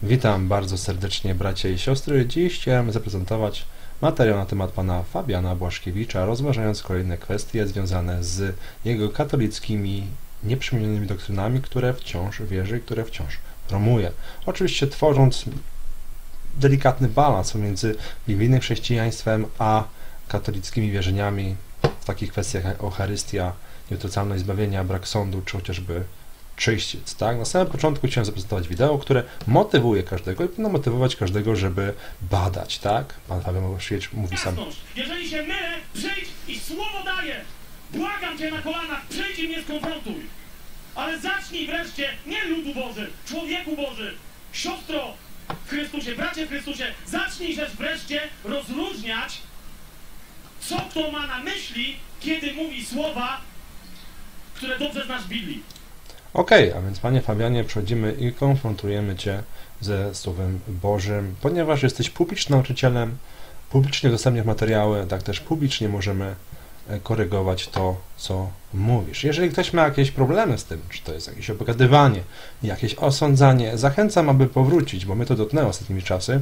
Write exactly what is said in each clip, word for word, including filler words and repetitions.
Witam bardzo serdecznie bracia i siostry. Dziś chciałem zaprezentować materiał na temat pana Fabiana Błaszkiewicza, rozważając kolejne kwestie związane z jego katolickimi, nieprzemienionymi doktrynami, które wciąż wierzy, które wciąż promuje. Oczywiście tworząc delikatny balans pomiędzy biblijnym chrześcijaństwem a katolickimi wierzeniami w takich kwestiach jak Eucharystia, nieutrucalność zbawienia, brak sądu, czy chociażby czyściec, tak? Na samym początku chciałem zaprezentować wideo, które motywuje każdego i powinno motywować każdego, żeby badać, tak? Pan Fabian Błaszkiewicz mówi sam. Jeżeli się mylę, przyjdź i słowo daję. Błagam cię na kolanach, przyjdź i mnie skonfrontuj. Ale zacznij wreszcie, nie ludu Boży, człowieku Boży, siostro w Chrystusie, bracie w Chrystusie, zacznij też wreszcie rozróżniać, co kto ma na myśli, kiedy mówi słowa, które dobrze znasz w Biblii. Okej, okay, a więc Panie Fabianie, przechodzimy i konfrontujemy Cię ze Słowem Bożym, ponieważ jesteś publicznym nauczycielem, publicznie udostępniasz materiały, tak też publicznie możemy korygować to, co mówisz. Jeżeli ktoś ma jakieś problemy z tym, czy to jest jakieś obgadywanie, jakieś osądzanie, zachęcam, aby powrócić, bo mnie to dotknęło ostatnimi czasy.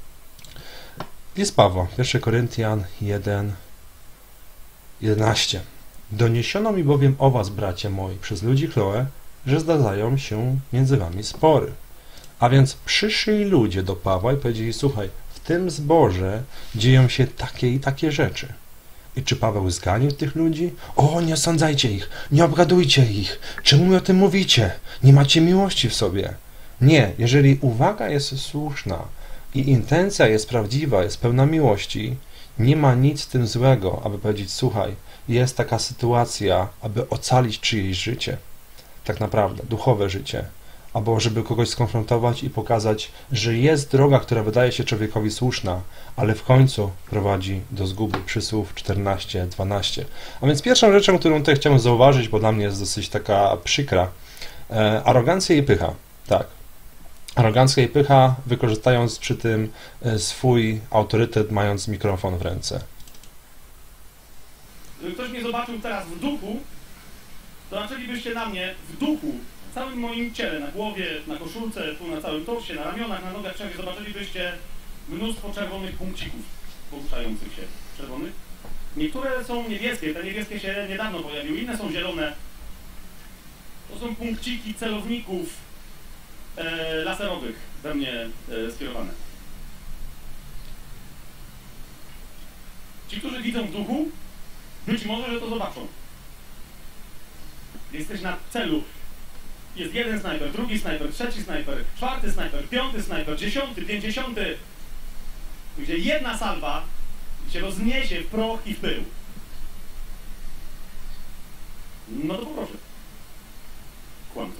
List Pawła, pierwszy Koryntian jeden, jedenaście. Doniesiono mi bowiem o was, bracia moi, przez ludzi Chloe, że zdarzają się między wami spory. A więc przyszli ludzie do Pawła i powiedzieli, słuchaj, w tym zborze dzieją się takie i takie rzeczy. I czy Paweł zganił tych ludzi? O, nie osądzajcie ich, nie obgadujcie ich. Czemu mi o tym mówicie? Nie macie miłości w sobie. Nie, jeżeli uwaga jest słuszna i intencja jest prawdziwa, jest pełna miłości, nie ma nic z tym złego, aby powiedzieć, słuchaj, jest taka sytuacja, aby ocalić czyjeś życie, tak naprawdę, duchowe życie, albo żeby kogoś skonfrontować i pokazać, że jest droga, która wydaje się człowiekowi słuszna, ale w końcu prowadzi do zguby. Przysłów czternaście, dwanaście. A więc pierwszą rzeczą, którą tutaj chciałem zauważyć, bo dla mnie jest dosyć taka przykra, e, arogancja i pycha. Tak. Arogancja i pycha, wykorzystając przy tym swój autorytet, mając mikrofon w ręce. Gdyby ktoś mnie zobaczył teraz w duchu, to naczęlibyście na mnie w duchu, w całym moim ciele, na głowie, na koszulce, tu na całym torsie, na ramionach, na nogach, wszędzie zobaczylibyście mnóstwo czerwonych punkcików poruszających się. Czerwonych? Niektóre są niebieskie, te niebieskie się niedawno pojawiły, inne są zielone. To są punkciki celowników e, laserowych we mnie e, skierowane. Ci, którzy widzą w duchu, być może, że to zobaczą. Jesteś na celu. Jest jeden snajper, drugi snajper, trzeci snajper, czwarty snajper, piąty snajper, dziesiąty, pięćdziesiąty. Gdzie jedna salwa się rozniesie w proch i w pył. No to poproszę. Kłamco.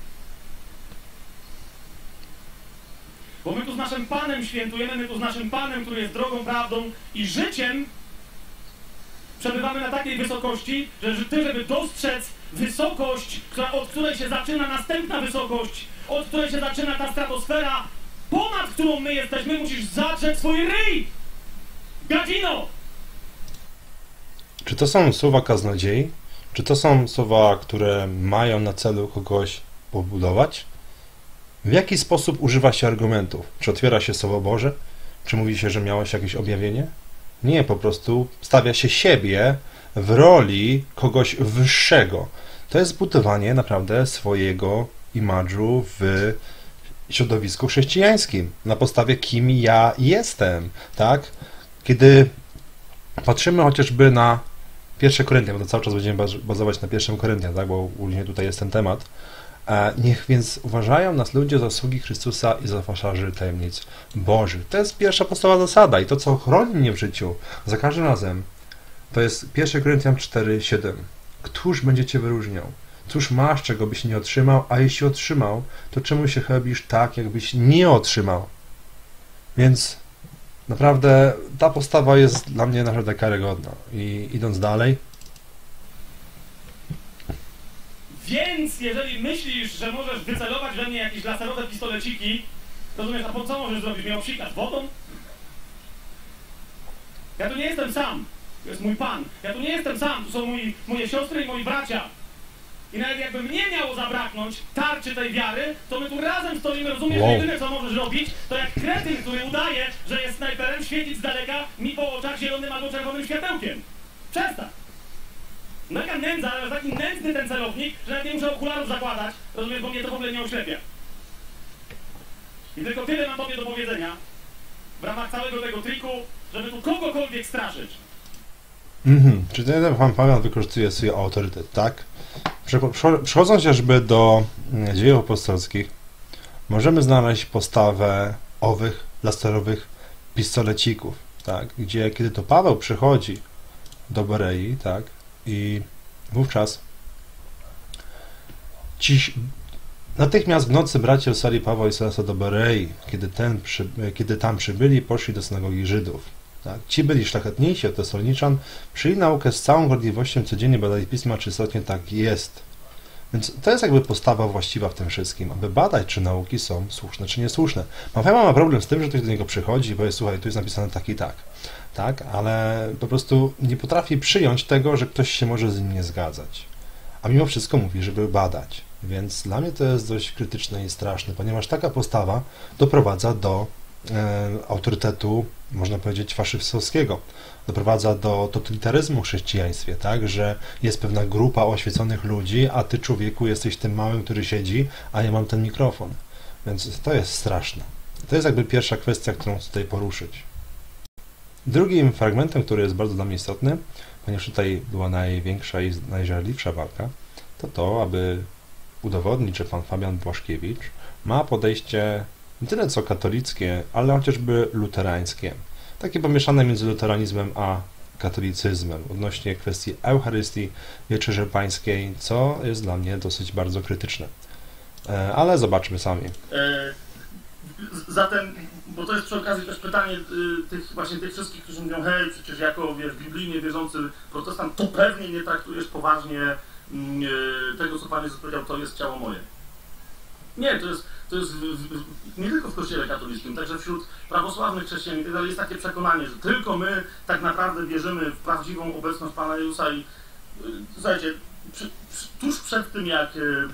Bo my tu z naszym Panem świętujemy, my tu z naszym Panem, który jest drogą, prawdą i życiem, przebywamy na takiej wysokości, że ty, żeby dostrzec wysokość, która, od której się zaczyna następna wysokość, od której się zaczyna ta stratosfera, ponad którą my jesteśmy, musisz zatrzeć swój ryj! Gadzino! Czy to są słowa kaznodziei? Czy to są słowa, które mają na celu kogoś pobudować? W jaki sposób używa się argumentów? Czy otwiera się Słowo Boże? Czy mówi się, że miałeś jakieś objawienie? Nie, po prostu stawia się siebie w roli kogoś wyższego. To jest budowanie naprawdę swojego imidżu w środowisku chrześcijańskim, na podstawie kim ja jestem, tak? Kiedy patrzymy chociażby na pierwszy Koryntian, bo to cały czas będziemy bazować na pierwszym Koryntian, tak? Bo głównie tutaj jest ten temat. Niech więc uważają nas ludzie za sługi Chrystusa i za faszarzy tajemnic Bożych. To jest pierwsza podstawowa zasada i to, co chroni mnie w życiu za każdym razem, to jest pierwszy Koryntian cztery, siedem. Któż będzie cię wyróżniał? Cóż masz, czego byś nie otrzymał, a jeśli otrzymał, to czemu się chybisz tak, jakbyś nie otrzymał? Więc naprawdę ta postawa jest dla mnie naprawdę karygodna. I idąc dalej, więc jeżeli myślisz, że możesz wycelować we mnie jakieś laserowe pistoleciki, rozumiesz, a po co możesz zrobić? Mnie obsikać wodą? Ja tu nie jestem sam. To jest mój Pan. Ja tu nie jestem sam. Tu są moi, moje siostry i moi bracia. I nawet jakby mnie miało zabraknąć tarczy tej wiary, to my tu razem stoimy, rozumiesz, Wow. że jedyne co możesz robić, to jak kretyn, który udaje, że jest snajperem, świecić z daleka mi po oczach zielonym albo czerwonym światełkiem. Przestań. Mega nędza, ale taki nędzny ten celownik, że nawet nie muszę okularów zakładać, rozumiesz, bo mnie to w ogóle nie oślepia. I tylko tyle mam tobie do powiedzenia w ramach całego tego triku, żeby tu kogokolwiek straszyć. Mhm. Czy ten pan Paweł wykorzystuje swój autorytet, tak? Przechodząc chociażby do dziejów apostolskich, możemy znaleźć postawę owych laserowych pistolecików, tak? Gdzie kiedy to Paweł przychodzi do Berei, tak? I wówczas ci natychmiast w nocy bracia wysłali Pawła i Sylasa do Berei, kiedy, ten przy, kiedy tam przybyli, poszli do synagogi Żydów. Tak? Ci byli szlachetniejsi od Tesaloniczan, przyjęli naukę z całą gorliwością, codziennie badali pisma, czy istotnie tak jest. Więc to jest jakby postawa właściwa w tym wszystkim, aby badać, czy nauki są słuszne, czy niesłuszne. Paweł ma problem z tym, że ktoś do niego przychodzi i powie, słuchaj, tu jest napisane tak i tak, tak, ale po prostu nie potrafi przyjąć tego, że ktoś się może z nim nie zgadzać. A mimo wszystko mówi, żeby badać. Więc dla mnie to jest dość krytyczne i straszne, ponieważ taka postawa doprowadza do e, autorytetu, można powiedzieć, faszystowskiego. Doprowadza do totalitaryzmu w chrześcijaństwie, tak, że jest pewna grupa oświeconych ludzi, a ty, człowieku, jesteś tym małym, który siedzi, a ja mam ten mikrofon. Więc to jest straszne. To jest jakby pierwsza kwestia, którą chcę tutaj poruszyć. Drugim fragmentem, który jest bardzo dla mnie istotny, ponieważ tutaj była największa i najżarliwsza walka, to to, aby udowodnić, że pan Fabian Błaszkiewicz ma podejście nie tyle co katolickie, ale chociażby luterańskie. Takie pomieszane między luteranizmem a katolicyzmem odnośnie kwestii Eucharystii, Wieczerzy Pańskiej, co jest dla mnie dosyć bardzo krytyczne. Ale zobaczmy sami. E, zatem, bo to jest przy okazji też pytanie y, tych właśnie tych wszystkich, którzy mówią, hej, przecież jako, wiesz, biblijnie wierzący protestant, to pewnie nie traktujesz poważnie y, tego, co Pan Jezus powiedział, to jest ciało moje. Nie, to jest, to jest w, w, nie tylko w Kościele katolickim, także wśród prawosławnych chrześcijan jest takie przekonanie, że tylko my tak naprawdę wierzymy w prawdziwą obecność Pana Jezusa i yy, słuchajcie, przy, przy, tuż przed tym jak yy,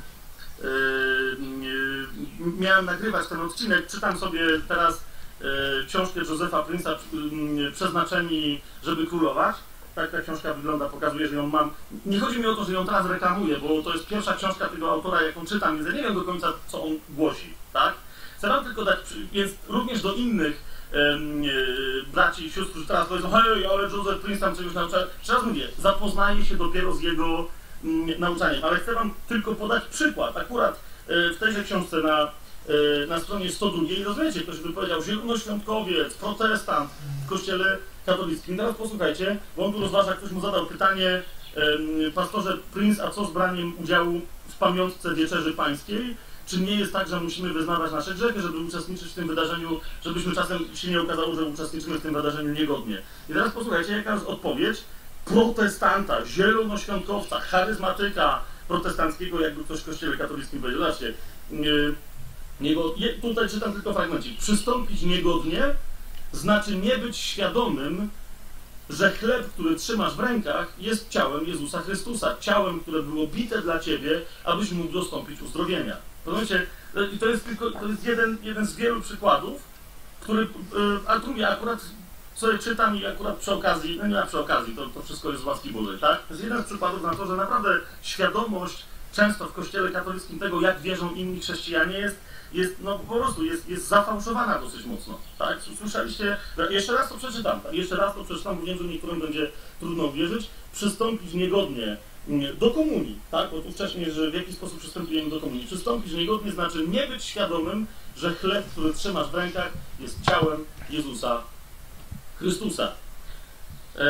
yy, miałem nagrywać ten odcinek, czytam sobie teraz yy, książkę Josepha Prince'a yy, Przeznaczeni, żeby królować. Tak ta książka wygląda, pokazuje, że ją mam. Nie chodzi mi o to, że ją teraz reklamuję, bo to jest pierwsza książka tego autora, jaką czytam, więc ja nie wiem do końca, co on głosi, tak? Chcę wam tylko dać, więc również do innych um, yy, braci i sióstr, którzy teraz powiedzą, hej, ale Joseph Prince tam czegoś naucza. Jeszcze raz mówię, zapoznaję się dopiero z jego um, nauczaniem, ale chcę wam tylko podać przykład. Akurat yy, w tejże książce na, yy, na stronie sto dwa, rozumiecie, ktoś by powiedział, zielonoświątkowiec, protestant w kościele katolickim. Teraz posłuchajcie, bo on tu rozważa, ktoś mu zadał pytanie, um, pastorze Prince, a co z braniem udziału w pamiątce Wieczerzy Pańskiej? Czy nie jest tak, że musimy wyznawać nasze grzechy, żeby uczestniczyć w tym wydarzeniu, żebyśmy czasem się nie okazało, że uczestniczymy w tym wydarzeniu niegodnie? I teraz posłuchajcie, jaka jest odpowiedź protestanta, zielonoświątkowca, charyzmatyka protestanckiego, jakby ktoś w kościele katolickim powiedział. Zobaczcie, yy, niego, je, tutaj czytam tylko fragmencik. Przystąpić niegodnie znaczy nie być świadomym, że chleb, który trzymasz w rękach, jest ciałem Jezusa Chrystusa. Ciałem, które było bite dla ciebie, abyś mógł dostąpić uzdrowienia. Rozumiecie? I to jest tylko to jest jeden, jeden z wielu przykładów, który, a drugi akurat sobie czytam i akurat przy okazji, no nie przy okazji, to, to wszystko jest z łaski Bożej, tak? To jest jeden z przykładów na to, że naprawdę świadomość często w kościele katolickim tego, jak wierzą inni chrześcijanie, jest jest, no po prostu, jest, jest zafałszowana dosyć mocno, tak? Słyszeliście, jeszcze raz to przeczytam, tak? Jeszcze raz to przeczytam, bo wiem, że niektórym będzie trudno uwierzyć, przystąpić niegodnie do komunii, tak? Bo tu wcześniej, że w jaki sposób przystępujemy do komunii. Przystąpić niegodnie znaczy nie być świadomym, że chleb, który trzymasz w rękach, jest ciałem Jezusa Chrystusa. Eee,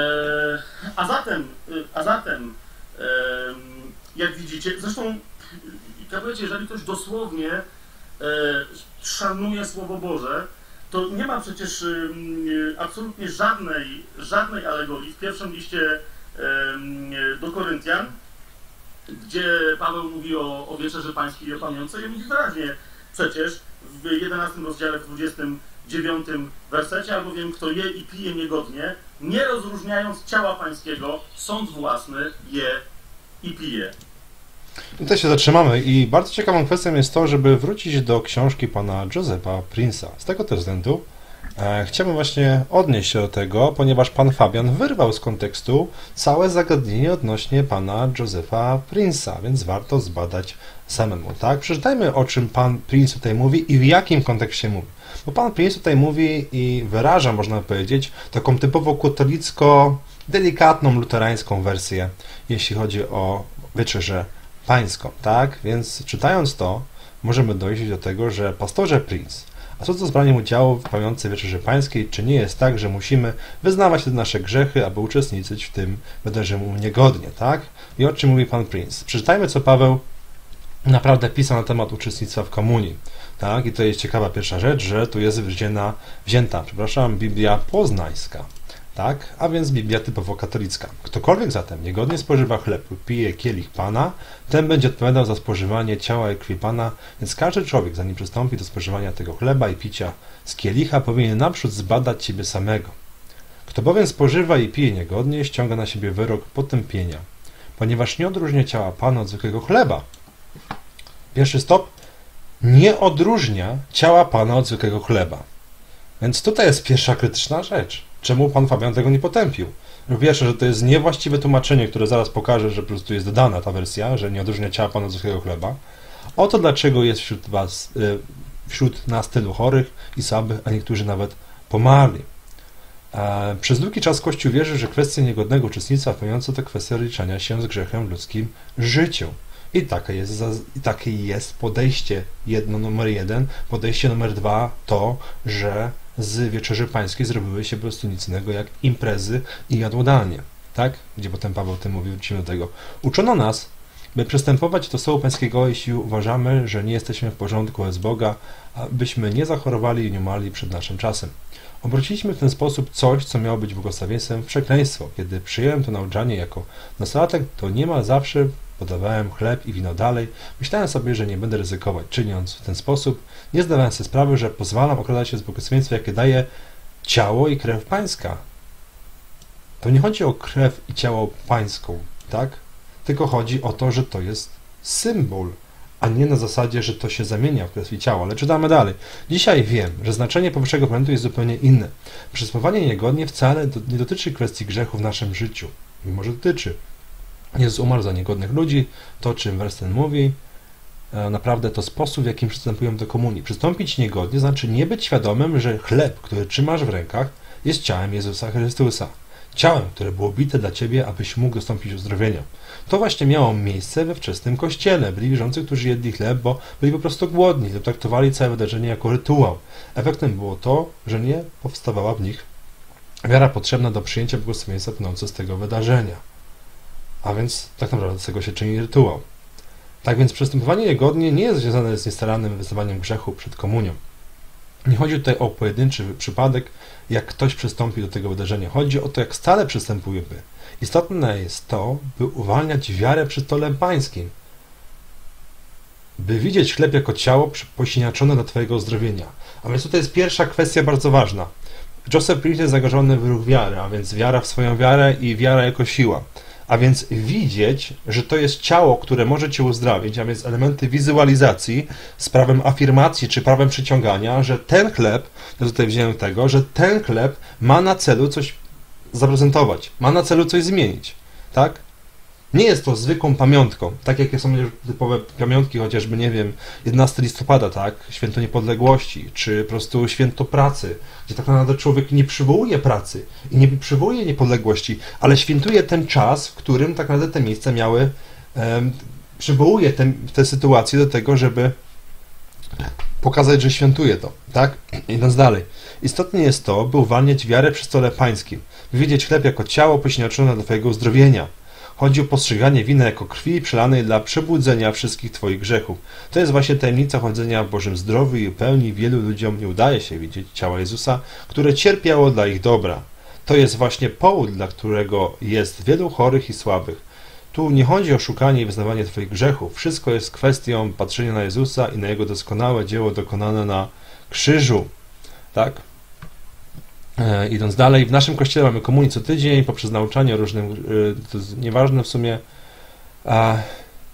a zatem, a zatem, eee, jak widzicie, zresztą, wiecie, jeżeli ktoś dosłownie e, szanuje Słowo Boże, to nie ma przecież e, absolutnie żadnej, żadnej alegorii w pierwszym liście e, do Koryntian, gdzie Paweł mówi o, o Wieczerzy Pańskiej i o pamiątce i mówi wyraźnie przecież w jedenastym rozdziale, w dwudziestym dziewiątym wersecie, albowiem kto je i pije niegodnie, nie rozróżniając ciała Pańskiego, sąd własny je i pije. Tutaj się zatrzymamy i bardzo ciekawą kwestią jest to, żeby wrócić do książki pana Josepha Prince'a. Z tego też względu e, chciałbym właśnie odnieść się do tego, ponieważ pan Fabian wyrwał z kontekstu całe zagadnienie odnośnie pana Josepha Prince'a, więc warto zbadać samemu, tak? Przeczytajmy, o czym pan Prince tutaj mówi i w jakim kontekście mówi. Bo pan Prince tutaj mówi i wyraża, można powiedzieć, taką typowo katolicko, delikatną, luterańską wersję, jeśli chodzi o wieczerzę pańską, tak? Więc czytając to, możemy dojść do tego, że pastorze Prince, a co to z braniem udziału w pamiątce wieczerzy pańskiej, czy nie jest tak, że musimy wyznawać te nasze grzechy, aby uczestniczyć w tym wydarzeniu niegodnie, tak? I o czym mówi pan Prince? Przeczytajmy, co Paweł naprawdę pisał na temat uczestnictwa w komunii, tak? I to jest ciekawa pierwsza rzecz, że tu jest wzięta, wzięta, przepraszam, Biblia poznańska. Tak? A więc Biblia typowo katolicka. Ktokolwiek zatem niegodnie spożywa chleb lub pije kielich Pana, ten będzie odpowiadał za spożywanie ciała i krwi Pana, więc każdy człowiek, zanim przystąpi do spożywania tego chleba i picia z kielicha, powinien naprzód zbadać siebie samego. Kto bowiem spożywa i pije niegodnie, ściąga na siebie wyrok potępienia, ponieważ nie odróżnia ciała Pana od zwykłego chleba. Pierwszy stop. Nie odróżnia ciała Pana od zwykłego chleba. Więc tutaj jest pierwsza krytyczna rzecz. Czemu pan Fabian tego nie potępił? Pierwsze, że to jest niewłaściwe tłumaczenie, które zaraz pokaże, że po prostu jest dodana ta wersja, że nie odróżnia ciała Pana od zwykłego chleba. Oto dlaczego jest wśród was, wśród nas tylu chorych i słabych, a niektórzy nawet pomarli. E, przez długi czas Kościół wierzy, że kwestia niegodnego uczestnictwa w pamiątce to kwestia liczenia się z grzechem w ludzkim życiu. I takie jest, i takie jest podejście jedno, numer jeden. Podejście numer dwa to, że z wieczerzy pańskiej zrobiły się po prostu nic innego jak imprezy i jadłodalnie, tak? Gdzie potem Paweł o tym mówi, wrócimy do tego. Uczono nas, by przystępować do stołu pańskiego, jeśli uważamy, że nie jesteśmy w porządku bez Boga, abyśmy nie zachorowali i nie umarli przed naszym czasem. Obróciliśmy w ten sposób coś, co miało być błogosławieństwem, w przekleństwo. Kiedy przyjąłem to nauczanie jako nastolatek, to niemal zawsze podawałem chleb i wino dalej. Myślałem sobie, że nie będę ryzykować, czyniąc w ten sposób, nie zdawałem sobie sprawy, że pozwalam okradać się z błogosławieństwa, jakie daje ciało i krew pańska. To nie chodzi o krew i ciało pańską, tak? Tylko chodzi o to, że to jest symbol, a nie na zasadzie, że to się zamienia w krew i ciało. Ale czytamy dalej. Dzisiaj wiem, że znaczenie powyższego fragmentu jest zupełnie inne. Przystępowanie niegodnie wcale do, nie dotyczy kwestii grzechu w naszym życiu. Mimo, że dotyczy. Jezus umarł za niegodnych ludzi, to o czym wers ten mówi, e, naprawdę to sposób, w jakim przystępują do komunii. Przystąpić niegodnie znaczy nie być świadomym, że chleb, który trzymasz w rękach, jest ciałem Jezusa Chrystusa. Ciałem, które było bite dla ciebie, abyś mógł dostąpić uzdrowienia. To właśnie miało miejsce we wczesnym kościele. Byli wierzący, którzy jedli chleb, bo byli po prostu głodni lub traktowali całe wydarzenie jako rytuał. Efektem było to, że nie powstawała w nich wiara potrzebna do przyjęcia błogosławieństwa płynące z tego wydarzenia. A więc tak naprawdę z tego się czyni rytuał. Tak więc przystępowanie niegodnie nie jest związane z niestarannym wyznawaniem grzechu przed komunią. Nie chodzi tutaj o pojedynczy przypadek, jak ktoś przystąpi do tego wydarzenia. Chodzi o to, jak stale przystępujemy. Istotne jest to, by uwalniać wiarę przy stole pańskim. By widzieć chleb jako ciało posiniaczone do twojego uzdrowienia. A więc tutaj jest pierwsza kwestia bardzo ważna. Joseph Prince jest zagrożony w ruch wiary, a więc wiara w swoją wiarę i wiara jako siła. A więc widzieć, że to jest ciało, które może cię uzdrawić, a więc elementy wizualizacji z prawem afirmacji czy prawem przyciągania, że ten chleb, ja tutaj wziąłem tego, że ten chleb ma na celu coś zaprezentować, ma na celu coś zmienić, tak? Nie jest to zwykłą pamiątką, tak jak są typowe pamiątki, chociażby, nie wiem, jedenastego listopada, tak, święto niepodległości, czy po prostu święto pracy, gdzie tak naprawdę człowiek nie przywołuje pracy i nie przywołuje niepodległości, ale świętuje ten czas, w którym tak naprawdę te miejsca miały, um, przywołuje te, te sytuacje do tego, żeby pokazać, że świętuje to, tak? Idąc dalej. Istotne jest to, by uwalniać wiarę przy stole pańskim, by widzieć chleb jako ciało posiniaczone do twojego uzdrowienia. Chodzi o postrzeganie wina jako krwi przelanej dla przebudzenia wszystkich twoich grzechów. To jest właśnie tajemnica chodzenia w Bożym zdrowiu i pełni. Wielu ludziom nie udaje się widzieć ciała Jezusa, które cierpiało dla ich dobra. To jest właśnie powód, dla którego jest wielu chorych i słabych. Tu nie chodzi o szukanie i wyznawanie twoich grzechów. Wszystko jest kwestią patrzenia na Jezusa i na Jego doskonałe dzieło dokonane na krzyżu. Tak? E, idąc dalej, w naszym kościele mamy komunię co tydzień poprzez nauczanie o różnym, e, to jest nieważne w sumie, a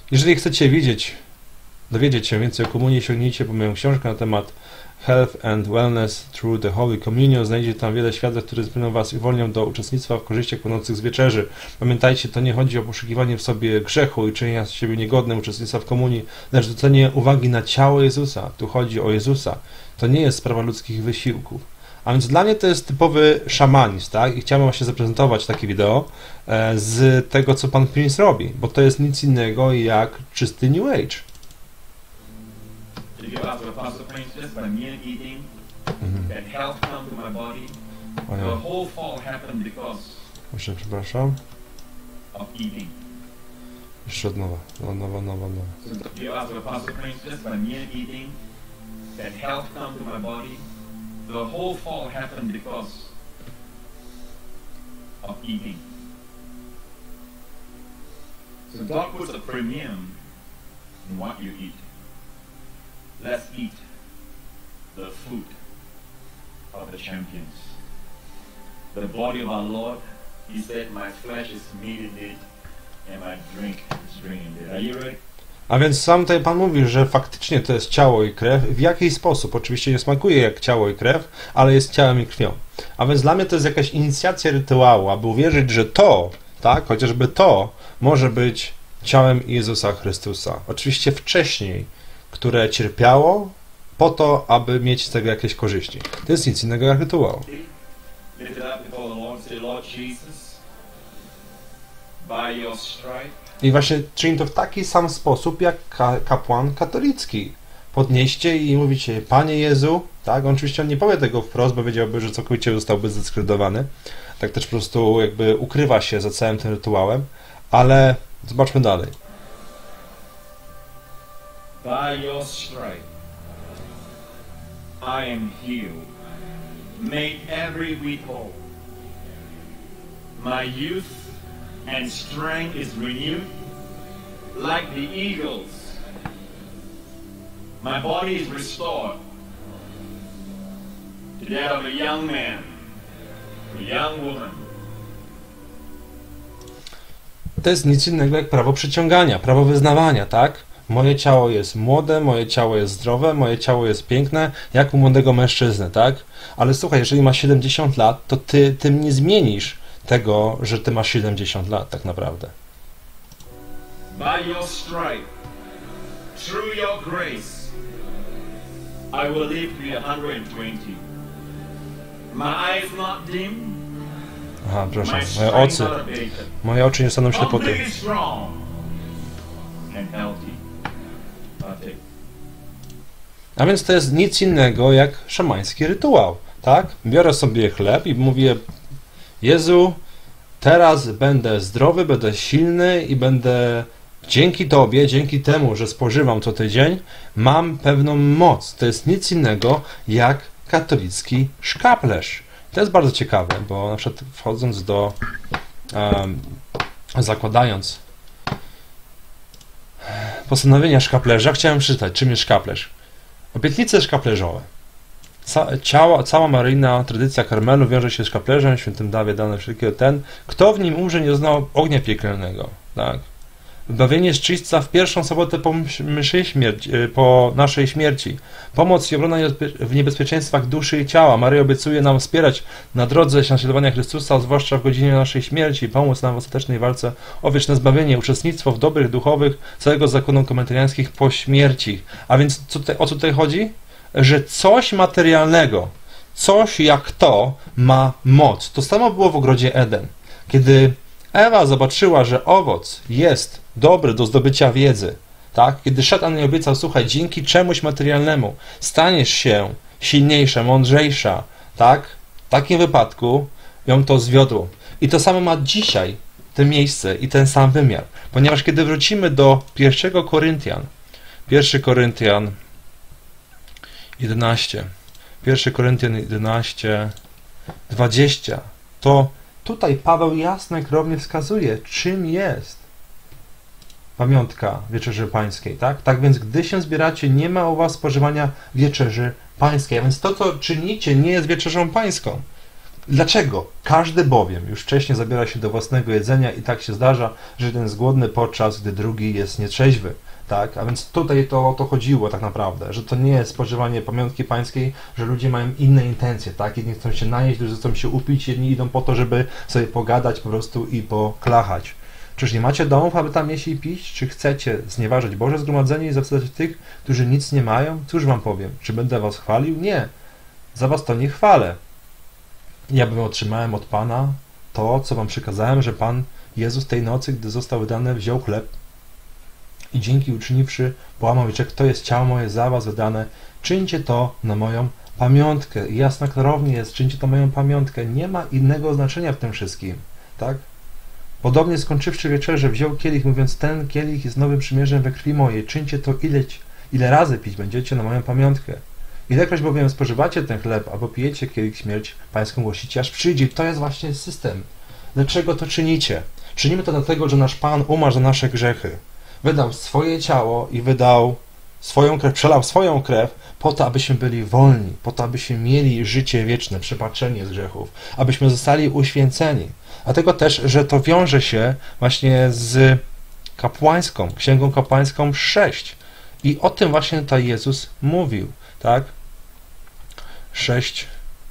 Jeżeli chcecie widzieć, dowiedzieć się więcej o komunii, sięgnijcie po moją książkę na temat Health and Wellness Through the Holy Communion. Znajdziecie tam wiele świadectw, które zbliżą was i uwolnią do uczestnictwa w korzyściach płynących z wieczerzy. Pamiętajcie, to nie chodzi o poszukiwanie w sobie grzechu i czynienia z siebie niegodnym uczestnictwa w komunii, lecz zwrócenie uwagi na ciało Jezusa. Tu chodzi o Jezusa. To nie jest sprawa ludzkich wysiłków. A więc dla mnie to jest typowy szamanizm, tak? I chciałem właśnie zaprezentować takie wideo e, z tego, co pan Prince robi, bo to jest nic innego jak czysty New Age. Proszę, przepraszam. Jeszcze od nowa, od nowa, nowa, nowa. The whole fall happened because of eating. So God puts a premium in what you eat. Let's eat the food of the champions. The body of our Lord, He said, my flesh is meat indeed, and my drink is drink indeed. Are you ready? A więc sam tutaj Pan mówi, że faktycznie to jest ciało i krew. W jaki sposób? Oczywiście nie smakuje jak ciało i krew, ale jest ciałem i krwią. A więc dla mnie to jest jakaś inicjacja rytuału, aby uwierzyć, że to, tak, chociażby to może być ciałem Jezusa Chrystusa. Oczywiście wcześniej, które cierpiało po to, aby mieć z tego jakieś korzyści. To jest nic innego jak rytuał. I właśnie czyni to w taki sam sposób, jak kapłan katolicki. Podnieście i mówicie, Panie Jezu, tak? On oczywiście on nie powie tego wprost, bo wiedziałby, że całkowicie zostałby zdyskredytowany. Tak też po prostu jakby ukrywa się za całym tym rytuałem, ale zobaczmy dalej. By your stripe I am healed. Make every weak whole. My youth and strength is renewed like the eagles. My body is restored to that of a young man, a young woman. To jest nic innego jak prawo przyciągania, prawo wyznawania, tak? Moje ciało jest młode, moje ciało jest zdrowe, moje ciało jest piękne, jak u młodego mężczyzny, tak? Ale słuchaj, jeżeli masz siedemdziesiąt lat, to ty tym nie zmienisz tego, że ty masz siedemdziesiąt lat tak naprawdę. By your stripe, through your grace, I will live to be one hundred twenty. My eyes not dim. Aha, proszę, moje oczy, moje oczy nie staną ślepoty. A więc to jest nic innego jak szamański rytuał, tak? Biorę sobie chleb i mówię, Jezu, teraz będę zdrowy, będę silny i będę dzięki Tobie, dzięki temu, że spożywam co tydzień, mam pewną moc. To jest nic innego jak katolicki szkaplerz. To jest bardzo ciekawe, bo na przykład wchodząc do, um, zakładając postanowienia szkaplerza, chciałem przeczytać, czym jest szkaplerz. Obietnice szkaplerzowe. Ca ciała, cała maryjna tradycja Karmelu wiąże się z szkaplerzem, świętym Dawie dane wszelkiego ten, kto w nim umrze, nie doznał ognia piekielnego. Tak. Wybawienie z czyśćca w pierwszą sobotę po, mszy śmierci, po naszej śmierci. Pomoc i obrona w niebezpieczeństwach duszy i ciała. Maryja obiecuje nam wspierać na drodze naśladowania Chrystusa, zwłaszcza w godzinie naszej śmierci. Pomóc nam w ostatecznej walce o wieczne zbawienie, uczestnictwo w dobrych duchowych całego zakonu komentarzańskich po śmierci. A więc co tutaj, o co tutaj chodzi? Że coś materialnego, coś jak to ma moc. To samo było w ogrodzie Eden. Kiedy Ewa zobaczyła, że owoc jest dobry do zdobycia wiedzy, tak? Kiedy szatan jej obiecał, słuchaj, dzięki czemuś materialnemu staniesz się silniejsza, mądrzejsza, tak? W takim wypadku ją to zwiodło. I to samo ma dzisiaj to miejsce i ten sam wymiar. Ponieważ kiedy wrócimy do pierwszego Koryntian, pierwszy Koryntian jedenaście, pierwszy Koryntian jedenaście, dwadzieścia, to tutaj Paweł jasno i klarownie wskazuje, czym jest pamiątka Wieczerzy Pańskiej, tak? Tak więc, gdy się zbieracie, nie ma u was spożywania Wieczerzy Pańskiej. A więc to, co czynicie, nie jest Wieczerzą Pańską. Dlaczego? Każdy bowiem już wcześniej zabiera się do własnego jedzenia i tak się zdarza, że jeden jest głodny, podczas gdy drugi jest nietrzeźwy. Tak? A więc tutaj to o to chodziło tak naprawdę, że to nie jest spożywanie pamiątki pańskiej, że ludzie mają inne intencje, tak? Jedni chcą się najeść, drudzy chcą się upić, jedni idą po to, żeby sobie pogadać po prostu i poklachać. Czyż nie macie domów, aby tam jeść i pić? Czy chcecie znieważać Boże zgromadzenie i zawstydzać tych, którzy nic nie mają? Cóż wam powiem? Czy będę was chwalił? Nie. Za was to nie chwalę. Ja bym otrzymałem od Pana to, co wam przykazałem, że Pan Jezus tej nocy, gdy został wydany, wziął chleb i dzięki uczyniwszy, połamał i rzekł, to jest ciało moje za was wydane, czyńcie to na moją pamiątkę. I jasno, klarownie jest, czyńcie to na moją pamiątkę. Nie ma innego znaczenia w tym wszystkim, tak? Podobnie skończywszy wieczerzę, wziął kielich, mówiąc, ten kielich jest nowym przymierzem we krwi mojej, czyńcie to ileć, ile razy pić będziecie na moją pamiątkę. Ilekroć bowiem spożywacie ten chleb, albo pijecie kielich śmierć pańską głosicie, aż przyjdzie. To jest właśnie system. Dlaczego to czynicie? Czynimy to dlatego, że nasz Pan umarł za nasze grzechy. Wydał swoje ciało i wydał swoją krew, przelał swoją krew po to, abyśmy byli wolni, po to, abyśmy mieli życie wieczne, przebaczenie z grzechów, abyśmy zostali uświęceni. Dlatego też, że to wiąże się właśnie z kapłańską, księgą kapłańską sześć. I o tym właśnie tutaj Jezus mówił, tak? sześć.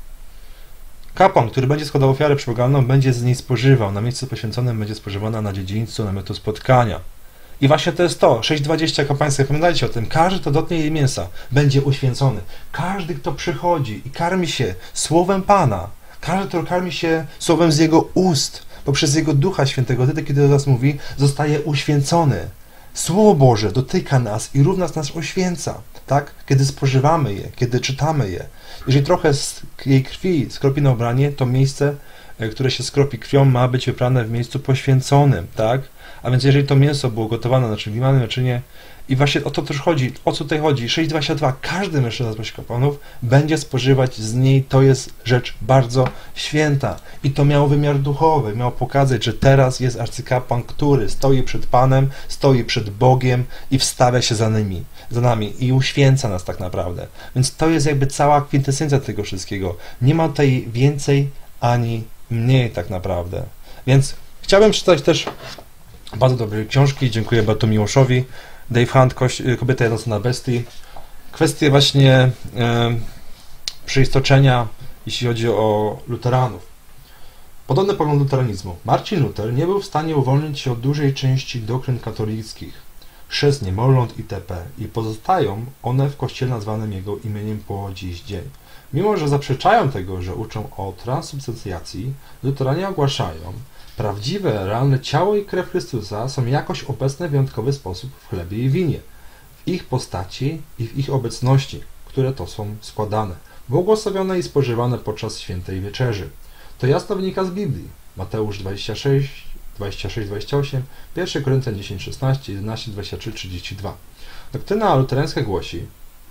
Kapłan, który będzie składał ofiarę przypogalną, będzie z niej spożywał. Na miejscu poświęconym będzie spożywana na dziedzińcu namiotu spotkania. I właśnie to jest to. sześć dwadzieścia kapłańskie. Pamiętajcie o tym. Każdy, kto dotknie jej mięsa, będzie uświęcony. Każdy, kto przychodzi i karmi się słowem Pana, każdy, kto karmi się słowem z Jego ust, poprzez Jego Ducha Świętego, wtedy, kiedy do nas mówi, zostaje uświęcony. Słowo Boże dotyka nas i równo nas uświęca, tak? Kiedy spożywamy je, kiedy czytamy je. Jeżeli trochę z jej krwi skropi na ubranie, to miejsce, które się skropi krwią, ma być wyprane w miejscu poświęconym, tak? A więc jeżeli to mięso było gotowane na czym wimanym naczynie, i właśnie o to też chodzi, o co tutaj chodzi, sześć dwadzieścia dwa, każdy mężczyzna z kapłanów będzie spożywać z niej, to jest rzecz bardzo święta. I to miało wymiar duchowy, miało pokazać, że teraz jest arcykapłan, który stoi przed Panem, stoi przed Bogiem i wstawia się za nimi, za nami i uświęca nas tak naprawdę. Więc to jest jakby cała kwintesencja tego wszystkiego. Nie ma tutaj więcej ani mniej tak naprawdę. Więc chciałbym przeczytać też bardzo dobre książki, dziękuję Bartłomiłoszowi. Dave Hunt, Kobieta jadąca na bestii. Kwestie właśnie e, przyistoczenia, jeśli chodzi o luteranów. Podobny pogląd luteranizmu. Marcin Luther nie był w stanie uwolnić się od dużej części doktryn katolickich, chrzest niemowląt itp. I pozostają one w kościele nazwanym jego imieniem po dziś dzień. Mimo że zaprzeczają tego, że uczą o transubstancjacji, luteranie ogłaszają, prawdziwe, realne ciało i krew Chrystusa są jakoś obecne w wyjątkowy sposób w chlebie i winie, w ich postaci i w ich obecności, które to są składane, błogosławione i spożywane podczas świętej wieczerzy. To jasno wynika z Biblii. Mateusz dwadzieścia sześć, dwadzieścia sześć dwadzieścia osiem, pierwszy Koryntian dziesięć szesnaście, jedenaście dwadzieścia trzy trzydzieści dwa. Doktryna luterańska głosi,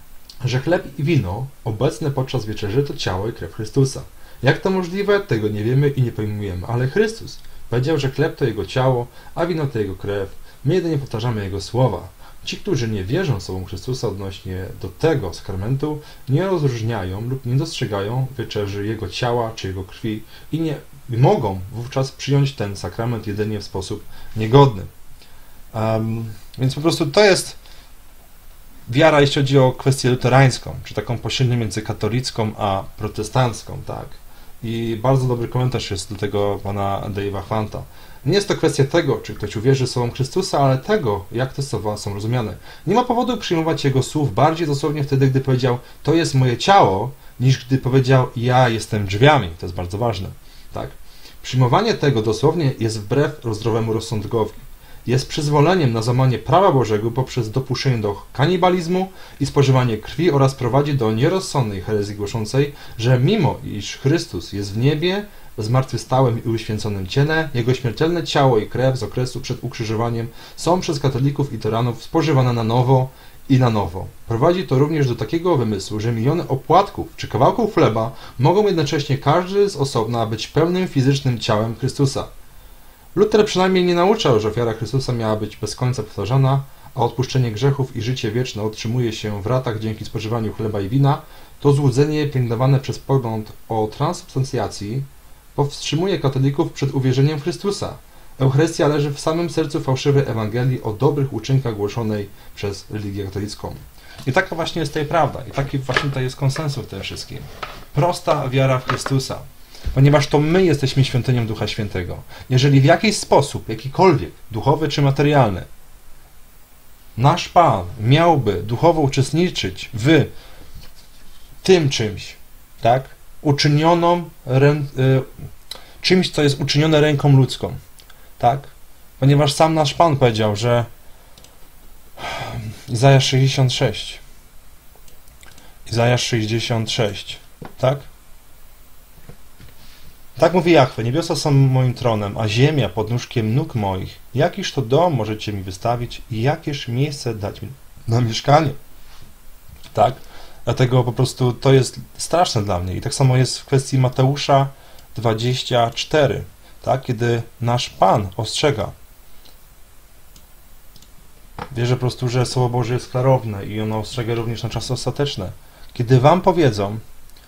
że chleb i wino obecne podczas wieczerzy to ciało i krew Chrystusa. Jak to możliwe? Tego nie wiemy i nie pojmujemy, ale Chrystus powiedział, że chleb to Jego ciało, a wino to Jego krew. My jedynie powtarzamy Jego słowa. Ci, którzy nie wierzą słowom Chrystusa odnośnie do tego sakramentu, nie rozróżniają lub nie dostrzegają wieczerzy Jego ciała czy Jego krwi i nie mogą wówczas przyjąć ten sakrament jedynie w sposób niegodny. Um, więc po prostu to jest wiara, jeśli chodzi o kwestię luterańską, czy taką pośrednią między katolicką a protestancką, tak. I bardzo dobry komentarz jest do tego pana Dave'a Hunta. Nie jest to kwestia tego, czy ktoś uwierzy słowom Chrystusa, ale tego, jak te słowa są rozumiane. Nie ma powodu przyjmować jego słów bardziej dosłownie wtedy, gdy powiedział, to jest moje ciało, niż gdy powiedział, ja jestem drzwiami. To jest bardzo ważne, tak. Przyjmowanie tego dosłownie jest wbrew zdrowemu rozsądkowi. Jest przyzwoleniem na złamanie prawa Bożego poprzez dopuszczenie do kanibalizmu i spożywanie krwi oraz prowadzi do nierozsądnej herezji głoszącej, że mimo iż Chrystus jest w niebie, w zmartwychwstałym i uświęconym ciele, Jego śmiertelne ciało i krew z okresu przed ukrzyżowaniem są przez katolików i tyranów spożywane na nowo i na nowo. Prowadzi to również do takiego wymysłu, że miliony opłatków czy kawałków chleba mogą jednocześnie każdy z osobna być pełnym fizycznym ciałem Chrystusa. Luther przynajmniej nie nauczał, że ofiara Chrystusa miała być bez końca powtarzana, a odpuszczenie grzechów i życie wieczne otrzymuje się w ratach dzięki spożywaniu chleba i wina. To złudzenie pielęgnowane przez pogląd o transubstancjacji powstrzymuje katolików przed uwierzeniem w Chrystusa. Eucharystia leży w samym sercu fałszywej Ewangelii o dobrych uczynkach głoszonej przez religię katolicką. I taka właśnie jest tutaj prawda. I taki właśnie tutaj jest konsensus w tym wszystkim. Prosta wiara w Chrystusa. Ponieważ to my jesteśmy świątynią Ducha Świętego. Jeżeli w jakiś sposób, jakikolwiek, duchowy czy materialny, nasz Pan miałby duchowo uczestniczyć w tym czymś, tak, uczynioną, rę, y, czymś, co jest uczynione ręką ludzką, tak, ponieważ sam nasz Pan powiedział, że Izajasz sześćdziesiąt sześć, Izajasz sześćdziesiąt sześć, tak? Tak mówi Jahwe, niebiosa są moim tronem, a ziemia pod nóżkiem nóg moich. Jakiż to dom możecie mi wystawić i jakież miejsce dać mi na mieszkanie? Tak? Dlatego po prostu to jest straszne dla mnie. I tak samo jest w kwestii Mateusza dwadzieścia cztery, tak? Kiedy nasz Pan ostrzega. Wierzę po prostu, że Słowo Boże jest klarowne i ono ostrzega również na czasy ostateczne. Kiedy wam powiedzą,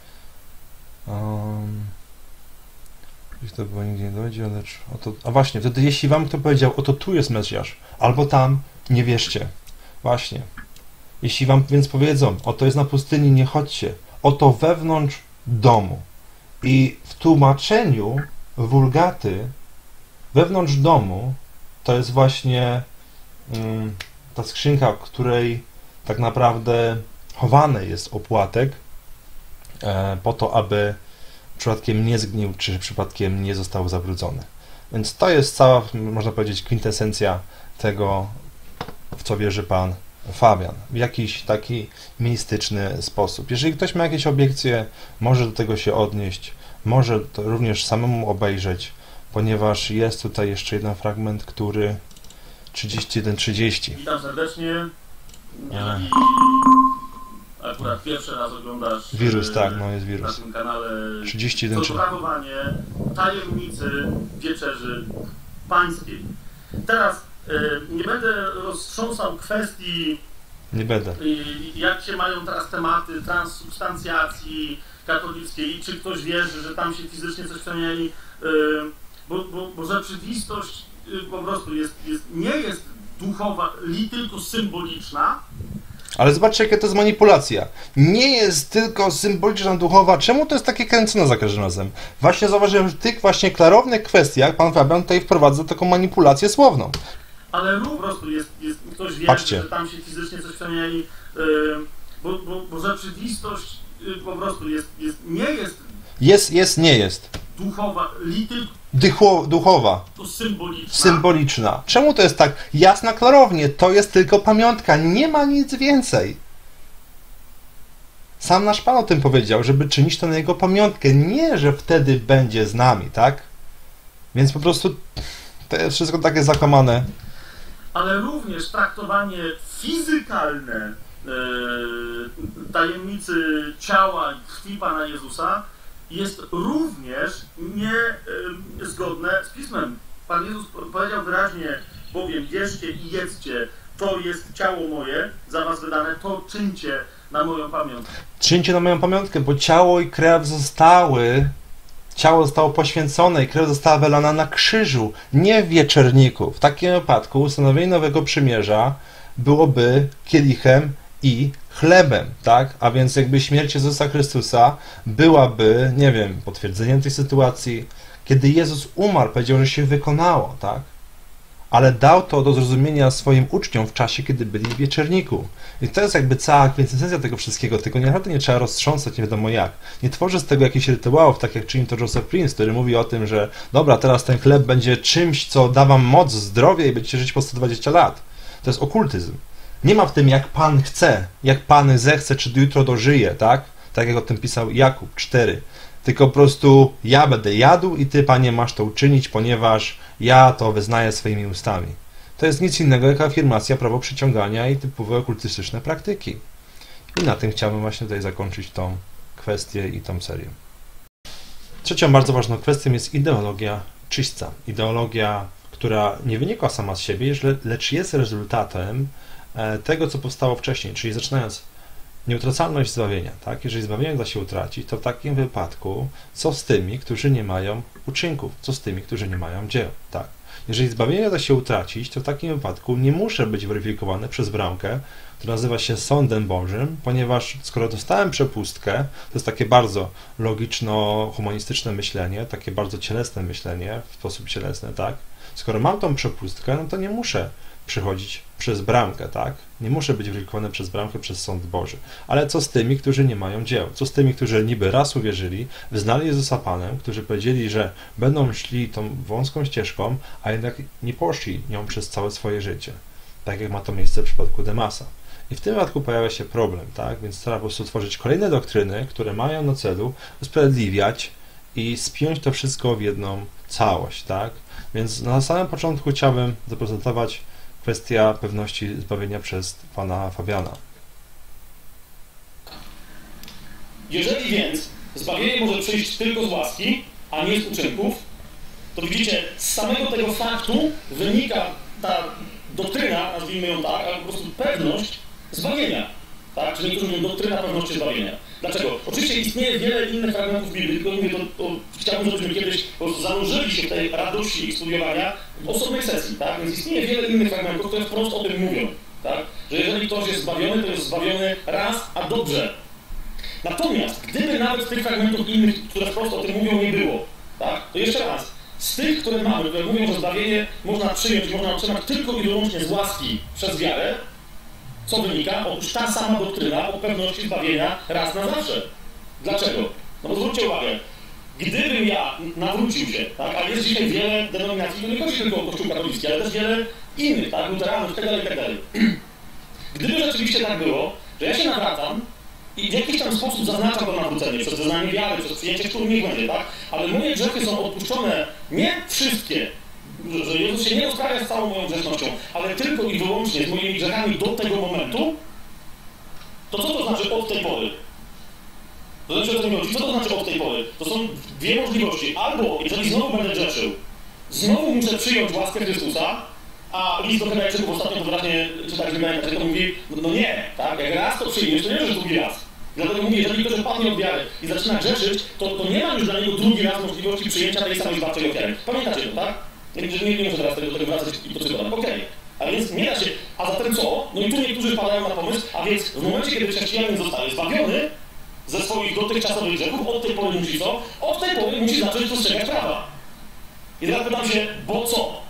um, gdzieś to było nigdzie nie dojdzie, lecz oto, a właśnie, wtedy jeśli wam kto powiedział, oto tu jest Mesjasz, albo tam, nie wierzcie. Właśnie. Jeśli wam więc powiedzą, oto jest na pustyni, nie chodźcie, oto wewnątrz domu. I w tłumaczeniu wulgaty wewnątrz domu to jest właśnie um, ta skrzynka, w której tak naprawdę chowany jest opłatek e, po to, aby przypadkiem nie zgnił, czy przypadkiem nie został zabrudzony. Więc to jest cała, można powiedzieć, kwintesencja tego, w co wierzy pan Fabian, w jakiś taki mistyczny sposób. Jeżeli ktoś ma jakieś obiekcje, może do tego się odnieść, może to również samemu obejrzeć, ponieważ jest tutaj jeszcze jeden fragment, który trzydzieści jeden trzydzieści. Witam serdecznie. Jeżeli akurat pierwszy raz oglądasz wirus, tak, no jest wirus. na tym kanale trzydzieści jeden fotografowanie tajemnicy wieczerzy pańskiej. Teraz y, nie będę roztrząsał kwestii, Nie będę. y, jak się mają teraz tematy transsubstancjacji katolickiej, czy ktoś wierzy, że tam się fizycznie coś przemieni, y, bo, bo, bo rzeczywistość y, po prostu jest, jest, nie jest duchowa, li tylko symboliczna. Ale zobaczcie, jaka to jest manipulacja. Nie jest tylko symboliczna, duchowa. Czemu to jest takie kręcone za każdym razem? Właśnie zauważyłem, że w tych właśnie klarownych kwestiach pan Fabian tutaj wprowadza taką manipulację słowną. Ale po prostu jest, jest ktoś wie, Patrzcie. że tam się fizycznie coś przemieni, yy, bo, bo, bo rzeczywistość yy, po prostu jest, jest, nie jest Jest, jest, nie jest. duchowa, li tylko Dychło, duchowa. symboliczna. Symboliczna. Czemu to jest tak jasna, klarownie? To jest tylko pamiątka. Nie ma nic więcej. Sam nasz Pan o tym powiedział, żeby czynić to na Jego pamiątkę. Nie, że wtedy będzie z nami, tak? Więc po prostu to jest wszystko takie zakłamane. Ale również traktowanie fizykalne yy, tajemnicy ciała i krwi Pana Jezusa jest również niezgodne z Pismem. Pan Jezus powiedział wyraźnie, bowiem bierzcie i jedzcie, to jest ciało moje, za was wydane, to czyńcie na moją pamiątkę. Czyńcie na moją pamiątkę, bo ciało i krew zostały, ciało zostało poświęcone i krew została wylana na krzyżu, nie w wieczerniku. W takim wypadku ustanowienie nowego przymierza byłoby kielichem i chlebem, tak? A więc jakby śmierć Jezusa Chrystusa byłaby, nie wiem, potwierdzeniem tej sytuacji. Kiedy Jezus umarł, powiedział, że się wykonało, tak? Ale dał to do zrozumienia swoim uczniom w czasie, kiedy byli w wieczerniku. I to jest jakby cała kwintesencja tego wszystkiego, tylko naprawdę nie trzeba roztrząsać nie wiadomo jak. Nie tworzy z tego jakichś rytuałów, tak jak czyni to Joseph Prince, który mówi o tym, że dobra, teraz ten chleb będzie czymś, co da wam moc, zdrowie i będziecie żyć po sto dwadzieścia lat. To jest okultyzm. Nie ma w tym, jak Pan chce, jak Pan zechce, czy jutro dożyje, tak? Tak jak o tym pisał Jakub cztery. Tylko po prostu ja będę jadł i Ty, Panie, masz to uczynić, ponieważ ja to wyznaję swoimi ustami. To jest nic innego jak afirmacja prawo przyciągania i typowe okultystyczne praktyki. I na tym chciałbym właśnie tutaj zakończyć tą kwestię i tą serię. Trzecią bardzo ważną kwestią jest ideologia czyśćca. Ideologia, która nie wynikła sama z siebie, lecz jest rezultatem tego, co powstało wcześniej, czyli zaczynając Nieutracalność zbawienia, tak? Jeżeli zbawienie da się utracić, to w takim wypadku co z tymi, którzy nie mają uczynków? Co z tymi, którzy nie mają dzieł, tak? Jeżeli zbawienie da się utracić, to w takim wypadku nie muszę być weryfikowany przez bramkę, która nazywa się sądem Bożym, ponieważ skoro dostałem przepustkę, to jest takie bardzo logiczno-humanistyczne myślenie, takie bardzo cielesne myślenie, w sposób cielesny, tak? Skoro mam tą przepustkę, no to nie muszę przychodzić przez bramkę, tak? Nie muszę być weryfikowany przez bramkę, przez sąd Boży. Ale co z tymi, którzy nie mają dzieł? Co z tymi, którzy niby raz uwierzyli, wyznali Jezusa Panem, którzy powiedzieli, że będą szli tą wąską ścieżką, a jednak nie poszli nią przez całe swoje życie. Tak jak ma to miejsce w przypadku Demasa. I w tym wypadku pojawia się problem, tak? Więc trzeba po prostu tworzyć kolejne doktryny, które mają na celu usprawiedliwiać i spiąć to wszystko w jedną całość, tak? Więc na samym początku chciałbym zaprezentować kwestię pewności zbawienia przez pana Fabiana. Jeżeli więc zbawienie może przyjść tylko z łaski, a nie z uczynków, to widzicie, z samego tego faktu wynika ta doktryna, nazwijmy ją tak, ale po prostu pewność zbawienia. Tak? Czyli niektórzy mówią doktryna pewności zbawienia. Dlaczego? Oczywiście istnieje wiele innych fragmentów Biblii, tylko mówię, to, to chciałbym, żebyśmy kiedyś po prostu zanurzyli się w tej radości ich studiowania w osobnej sesji, tak? Więc istnieje wiele innych fragmentów, które wprost o tym mówią, tak? Że jeżeli ktoś jest zbawiony, to jest zbawiony raz, a dobrze. Natomiast gdyby nawet tych fragmentów innych, które wprost o tym mówią, nie było, tak? To jeszcze raz, z tych, które mamy, które mówią, że zbawienie można przyjąć, można otrzymać tylko i wyłącznie z łaski przez wiarę, co wynika? Otóż ta sama doktryna o pewności zbawienia raz na zawsze. Dlaczego? No bo zwróćcie uwagę, gdybym ja nawrócił się, tak, a jest dzisiaj wiele denominacji, to nie chodzi tylko o Kościół katolicki, ale też wiele innych, tak, luteranów itd., itd. Gdyby rzeczywiście tak było, że ja się nawracam i w jakiś tam sposób zaznaczam to nawrócenie przez wyznanie wiary, przez przyjęcie chrztu, niech będzie, tak, ale moje grzechy są odpuszczone nie wszystkie, że Jezus się nie rozprawia z całą moją grzesznością, ale tylko i wyłącznie z moimi grzechami do tego momentu, to co to znaczy od tej pory? To znaczy o co mi chodzi? Co to znaczy od tej pory? To są dwie możliwości. Albo, jeżeli znowu będę grzeszył, znowu muszę przyjąć łaskę Chrystusa, a list do Hebrajczyków ostatnio wyraźnie czytaliśmy, że to mówi, no, no nie, tak? Jak raz to przyjmiesz, to nie możesz drugi raz. Dlatego mówię, jeżeli ktoś odpadnie od wiary i zaczyna grzeszyć, to, to nie ma już dla niego drugi raz możliwości przyjęcia tej samej zbawczej ofiary. Pamiętacie to, tak? Nie, nie, nie muszę teraz tego, do tego wracać i to cytować. Okej. Okay. A więc nie da się, a zatem co? No i tu niektórzy wpadają na pomysł, a więc w momencie, kiedy chrześcijanin zostaje zbawiony ze swoich dotychczasowych grzechów, od tej pory musi co? Od tej pory musi zacząć przestrzegać prawa. I teraz pytam się, bo co?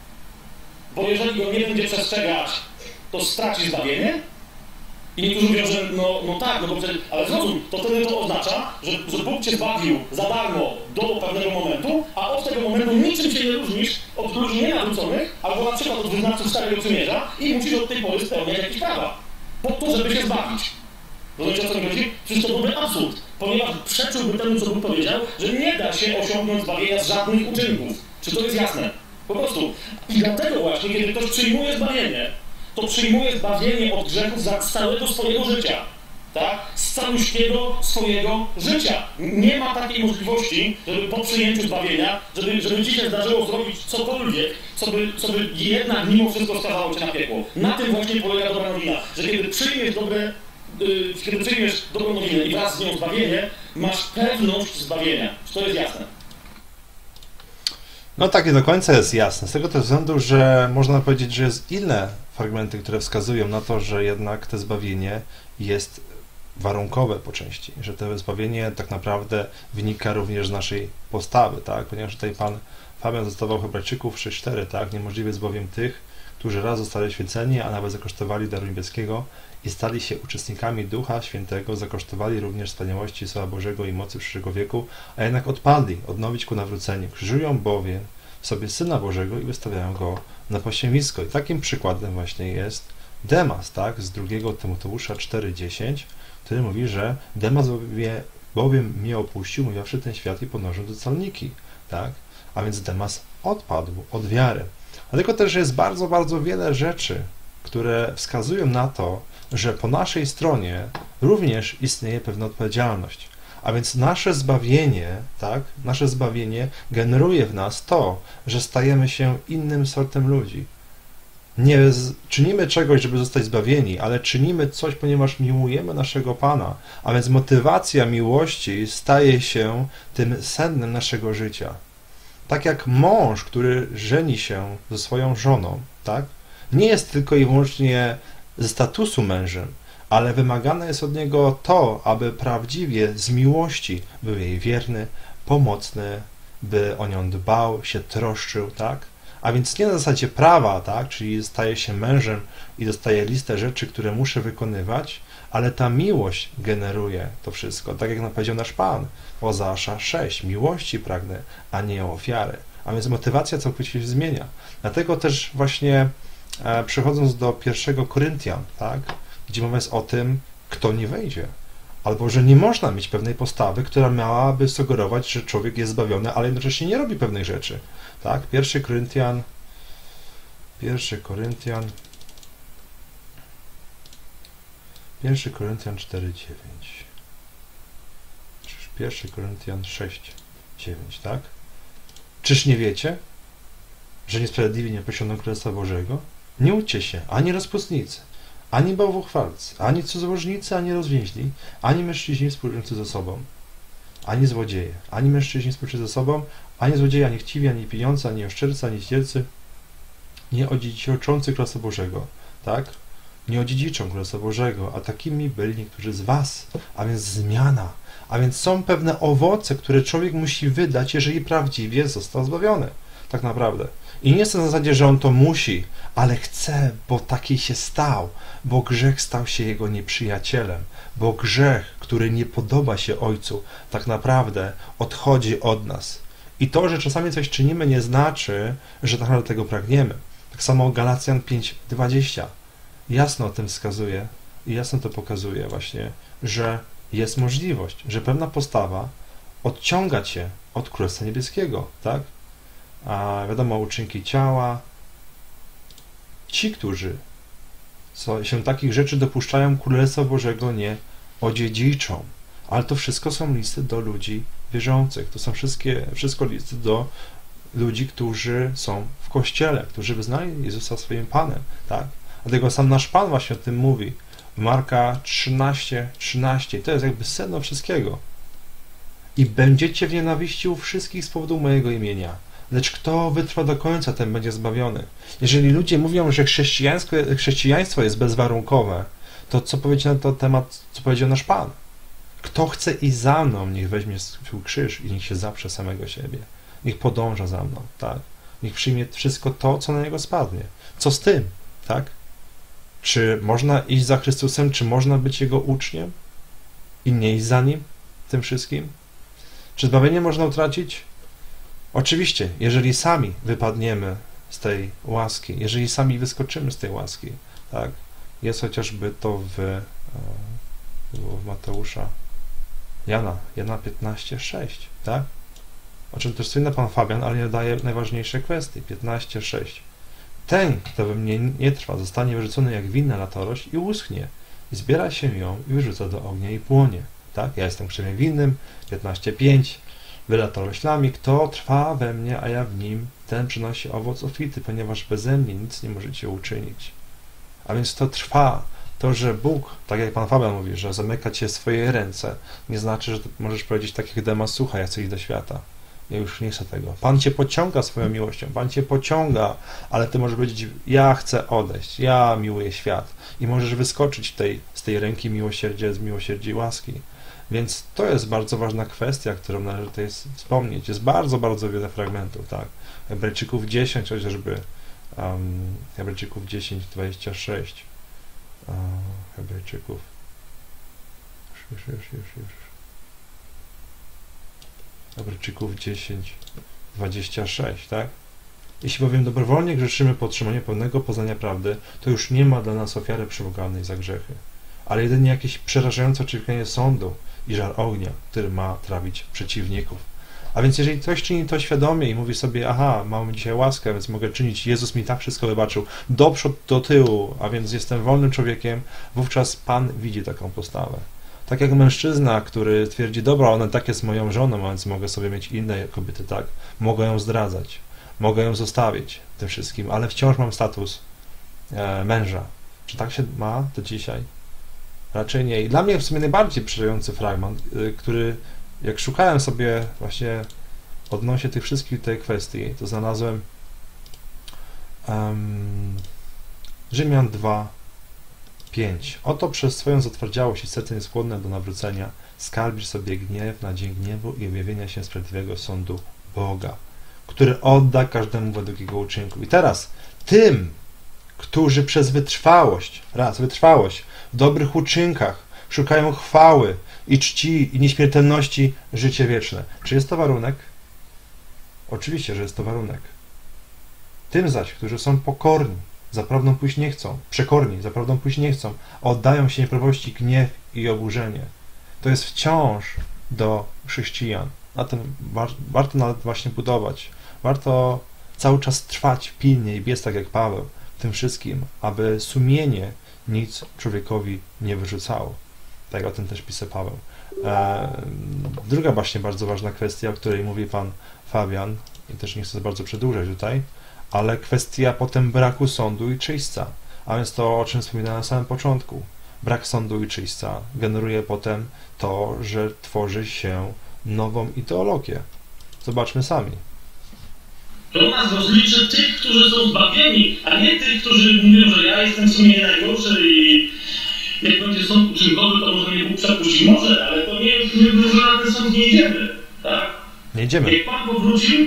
Bo jeżeli go nie będzie przestrzegać, to straci zbawienie? I niektórzy mówią, że no, no tak, no bo przecież, ale zrozum, to wtedy to oznacza, że, że Bóg cię zbawił za darmo do pewnego momentu, a od tego momentu niczym się nie różnisz od ludzi nienawróconych, albo na przykład od wyznawców Starego Przymierza i musisz od tej pory spełniać jakieś prawa, po to, żeby się zbawić. Rozumiecie, o co mi chodzi? Przecież to byłby absurd, ponieważ przeczyłby temu, co Bóg powiedział, że nie da się osiągnąć zbawienia z żadnych uczynków. Czy to jest jasne? Po prostu. I dlatego właśnie, kiedy ktoś przyjmuje zbawienie, to przyjmuje zbawienie od grzechów za całego swojego życia. Tak? Z caluśkiego swojego życia. Nie ma takiej możliwości, żeby po przyjęciu zbawienia, żeby, żeby ci się zdarzyło zrobić cokolwiek, co by, co by jednak mimo wszystko skazało cię na piekło. Na tym właśnie polega dobra nowina, że kiedy przyjmiesz dobre, yy, kiedy przyjmiesz dobrą nowinę i wraz z nią zbawienie, masz pewność zbawienia. Czy to jest jasne? No tak, nie do końca jest jasne. Z tego też względu, że można powiedzieć, że jest inne fragmenty, które wskazują na to, że jednak to zbawienie jest warunkowe po części, że to zbawienie tak naprawdę wynika również z naszej postawy, tak? Ponieważ tutaj pan Fabian zacytował Hebrajczyków sześć cztery, tak? Niemożliwe jest bowiem tych, którzy raz zostali święceni, a nawet zakosztowali daru niebieskiego i stali się uczestnikami Ducha Świętego, zakosztowali również wspaniałości Słowa Bożego i mocy przyszłego wieku, a jednak odpadli odnowić ku nawróceniu. Krzyżują bowiem w sobie Syna Bożego i wystawiają Go na pośmiewisko. I takim przykładem właśnie jest Demas, tak? Z drugiego Tymoteusza cztery dziesięć, który mówi, że Demas bowiem mnie opuścił, mówiąwszy ten świat i podążył do Saloniki, tak? A więc Demas odpadł od wiary. Dlatego też jest bardzo, bardzo wiele rzeczy, które wskazują na to, że po naszej stronie również istnieje pewna odpowiedzialność. A więc nasze zbawienie, tak, nasze zbawienie generuje w nas to, że stajemy się innym sortem ludzi. Nie z, czynimy czegoś, żeby zostać zbawieni, ale czynimy coś, ponieważ miłujemy naszego Pana. A więc motywacja miłości staje się tym sednem naszego życia. Tak jak mąż, który żeni się ze swoją żoną, tak? Nie jest tylko i wyłącznie ze statusu mężem, ale wymagane jest od niego to, aby prawdziwie z miłości był jej wierny, pomocny, by o nią dbał, się troszczył, tak? A więc nie na zasadzie prawa, tak? Czyli staje się mężem i dostaje listę rzeczy, które muszę wykonywać, ale ta miłość generuje to wszystko. Tak jak powiedział nasz Pan, Ozeasza sześć, miłości pragnę, a nie ofiary. A więc motywacja całkowicie się zmienia. Dlatego też właśnie e, przechodząc do pierwszego Koryntian, tak? Gdzie mowa jest o tym, kto nie wejdzie. Albo, że nie można mieć pewnej postawy, która miałaby sugerować, że człowiek jest zbawiony, ale jednocześnie nie robi pewnych rzeczy. Tak? Pierwszy Koryntian, pierwszy Koryntian, pierwszy Koryntian cztery, dziewięć. pierwszy Koryntian sześć, dziewięć, tak? Czyż nie wiecie, że niesprawiedliwi nie posiądą Królestwa Bożego? Nie łudźcie się, ani rozpustnicy, ani bałwochwalcy, ani cudzołożnicy, ani rozwięźli, ani mężczyźni współżyjący ze sobą, ani złodzieje, ani mężczyźni współżyjący ze sobą, ani złodzieje, ani chciwi, ani pieniądze, ani oszczercy, ani zdzielcy, nie odziedziczący Królestwa Bożego, tak? Nie odziedziczą Królestwa Bożego, a takimi byli niektórzy z was, a więc zmiana, a więc są pewne owoce, które człowiek musi wydać, jeżeli prawdziwie został zbawiony, tak naprawdę. I nie jest to na zasadzie, że on to musi, ale chce, bo taki się stał, bo grzech stał się jego nieprzyjacielem, bo grzech, który nie podoba się Ojcu, tak naprawdę odchodzi od nas. I to, że czasami coś czynimy, nie znaczy, że tak naprawdę tego pragniemy. Tak samo Galacjan pięć, dwadzieścia jasno o tym wskazuje i jasno to pokazuje właśnie, że jest możliwość, że pewna postawa odciąga cię od Królestwa Niebieskiego, tak? A wiadomo, uczynki ciała, ci, którzy się takich rzeczy dopuszczają, Królestwa Bożego nie odziedziczą. Ale to wszystko są listy do ludzi wierzących. To są wszystkie, wszystko listy do ludzi, którzy są w Kościele, którzy wyznali Jezusa swoim Panem, tak? Dlatego sam nasz Pan właśnie o tym mówi. Marka trzynaście, trzynaście. To jest jakby sedno wszystkiego. I będziecie w nienawiści u wszystkich z powodu mojego imienia. Lecz kto wytrwa do końca, ten będzie zbawiony. Jeżeli ludzie mówią, że chrześcijaństwo jest bezwarunkowe, to co powiedzieć na ten temat, co powiedział nasz Pan? Kto chce iść za mną, niech weźmie swój krzyż i niech się zaprze samego siebie. Niech podąża za mną, tak? Niech przyjmie wszystko to, co na niego spadnie. Co z tym, tak? Czy można iść za Chrystusem, czy można być Jego uczniem i nie iść za Nim, tym wszystkim? Czy zbawienie można utracić? Oczywiście, jeżeli sami wypadniemy z tej łaski, jeżeli sami wyskoczymy z tej łaski, tak? Jest chociażby to w, w Mateusza, Jana, Jana piętnaście, sześć, tak? O czym też wspomina Pan Fabian, ale nie daje najważniejsze kwestie, piętnaście, sześć. Ten, kto we mnie nie trwa, zostanie wyrzucony jak winna latorość i uschnie. I zbiera się ją i wyrzuca do ognia i płonie. Tak? Ja jestem krzemień winnym, piętnaście, pięć. Wy latoroślami, kto trwa we mnie, a ja w nim, ten przynosi owoc obfity, ponieważ beze mnie nic nie możecie uczynić. A więc to trwa. To, że Bóg, tak jak Pan Fabian mówi, że zamyka cię w swoje ręce, nie znaczy, że możesz powiedzieć tak jak Demas, słuchaj, ja chcę iść do świata. Ja już nie chcę tego. Pan cię pociąga swoją miłością, Pan cię pociąga, ale ty możesz powiedzieć, ja chcę odejść, ja miłuję świat. I możesz wyskoczyć tej, z tej ręki miłosierdzia, z miłosierdzia i łaski. Więc to jest bardzo ważna kwestia, którą należy tutaj wspomnieć. Jest bardzo, bardzo wiele fragmentów, tak. Hebrajczyków dziesięć, chociażby um, Hebrajczyków dziesięć, dwadzieścia sześć. Uh, Hebrajczyków. Już, już, już, już, już. Hebrajczyków dziesięć, dwadzieścia sześć, tak? Jeśli bowiem dobrowolnie grzeszymy po otrzymaniu pełnego poznania prawdy, to już nie ma dla nas ofiary przebłaganej za grzechy, ale jedynie jakieś przerażające oczekiwanie sądu i żar ognia, który ma trawić przeciwników. A więc jeżeli ktoś czyni to świadomie i mówi sobie, aha, mam dzisiaj łaskę, więc mogę czynić, Jezus mi tak wszystko wybaczył, do przodu, do tyłu, a więc jestem wolnym człowiekiem, wówczas Pan widzi taką postawę. Tak jak mężczyzna, który twierdzi, dobra, ona tak jest moją żoną, a więc mogę sobie mieć inne kobiety, tak, mogę ją zdradzać, mogę ją zostawić tym wszystkim, ale wciąż mam status e, męża. Czy tak się ma do dzisiaj? Raczej nie. I dla mnie w sumie najbardziej przerażający fragment, y, który jak szukałem sobie właśnie odnośnie tych wszystkich tej kwestii, to znalazłem um, Rzymian dwa, pięć. Oto przez swoją zatwardziałość i serce nieskłonne do nawrócenia skarbisz sobie gniew na dzień gniewu i objawienia się sprawiedliwego sądu Boga, który odda każdemu według jego uczynku. I teraz tym, którzy przez wytrwałość, raz, wytrwałość w dobrych uczynkach szukają chwały i czci i nieśmiertelności, życie wieczne. Czy jest to warunek? Oczywiście, że jest to warunek. Tym zaś, którzy są pokorni, za prawdą pójść nie chcą, przekorni, za prawdą pójść nie chcą, oddają się nieprawości, gniew i oburzenie. To jest wciąż do chrześcijan. Na tym war, warto nawet właśnie budować. Warto cały czas trwać pilnie i biec tak jak Paweł w tym wszystkim, aby sumienie nic człowiekowi nie wyrzucało. Tak o tym też pisał Paweł. E, druga właśnie bardzo ważna kwestia, o której mówi pan Fabian, i też nie chcę za bardzo przedłużać tutaj, ale kwestia potem braku sądu i czyśćca. A więc to, o czym wspominałem na samym początku. Brak sądu i czyśćca generuje potem to, że tworzy się nową ideologię. Zobaczmy sami. To nas rozliczy tych, którzy są zbawieni, a nie tych, którzy mówią, że ja jestem w sumie najgorszy i jak będzie sąd uczynkowy, to może mnie Bóg przepuści. Może, ale to nie, nie, nie na ten sąd nie idziemy. Tak? Nie idziemy. Jak Pan powrócił,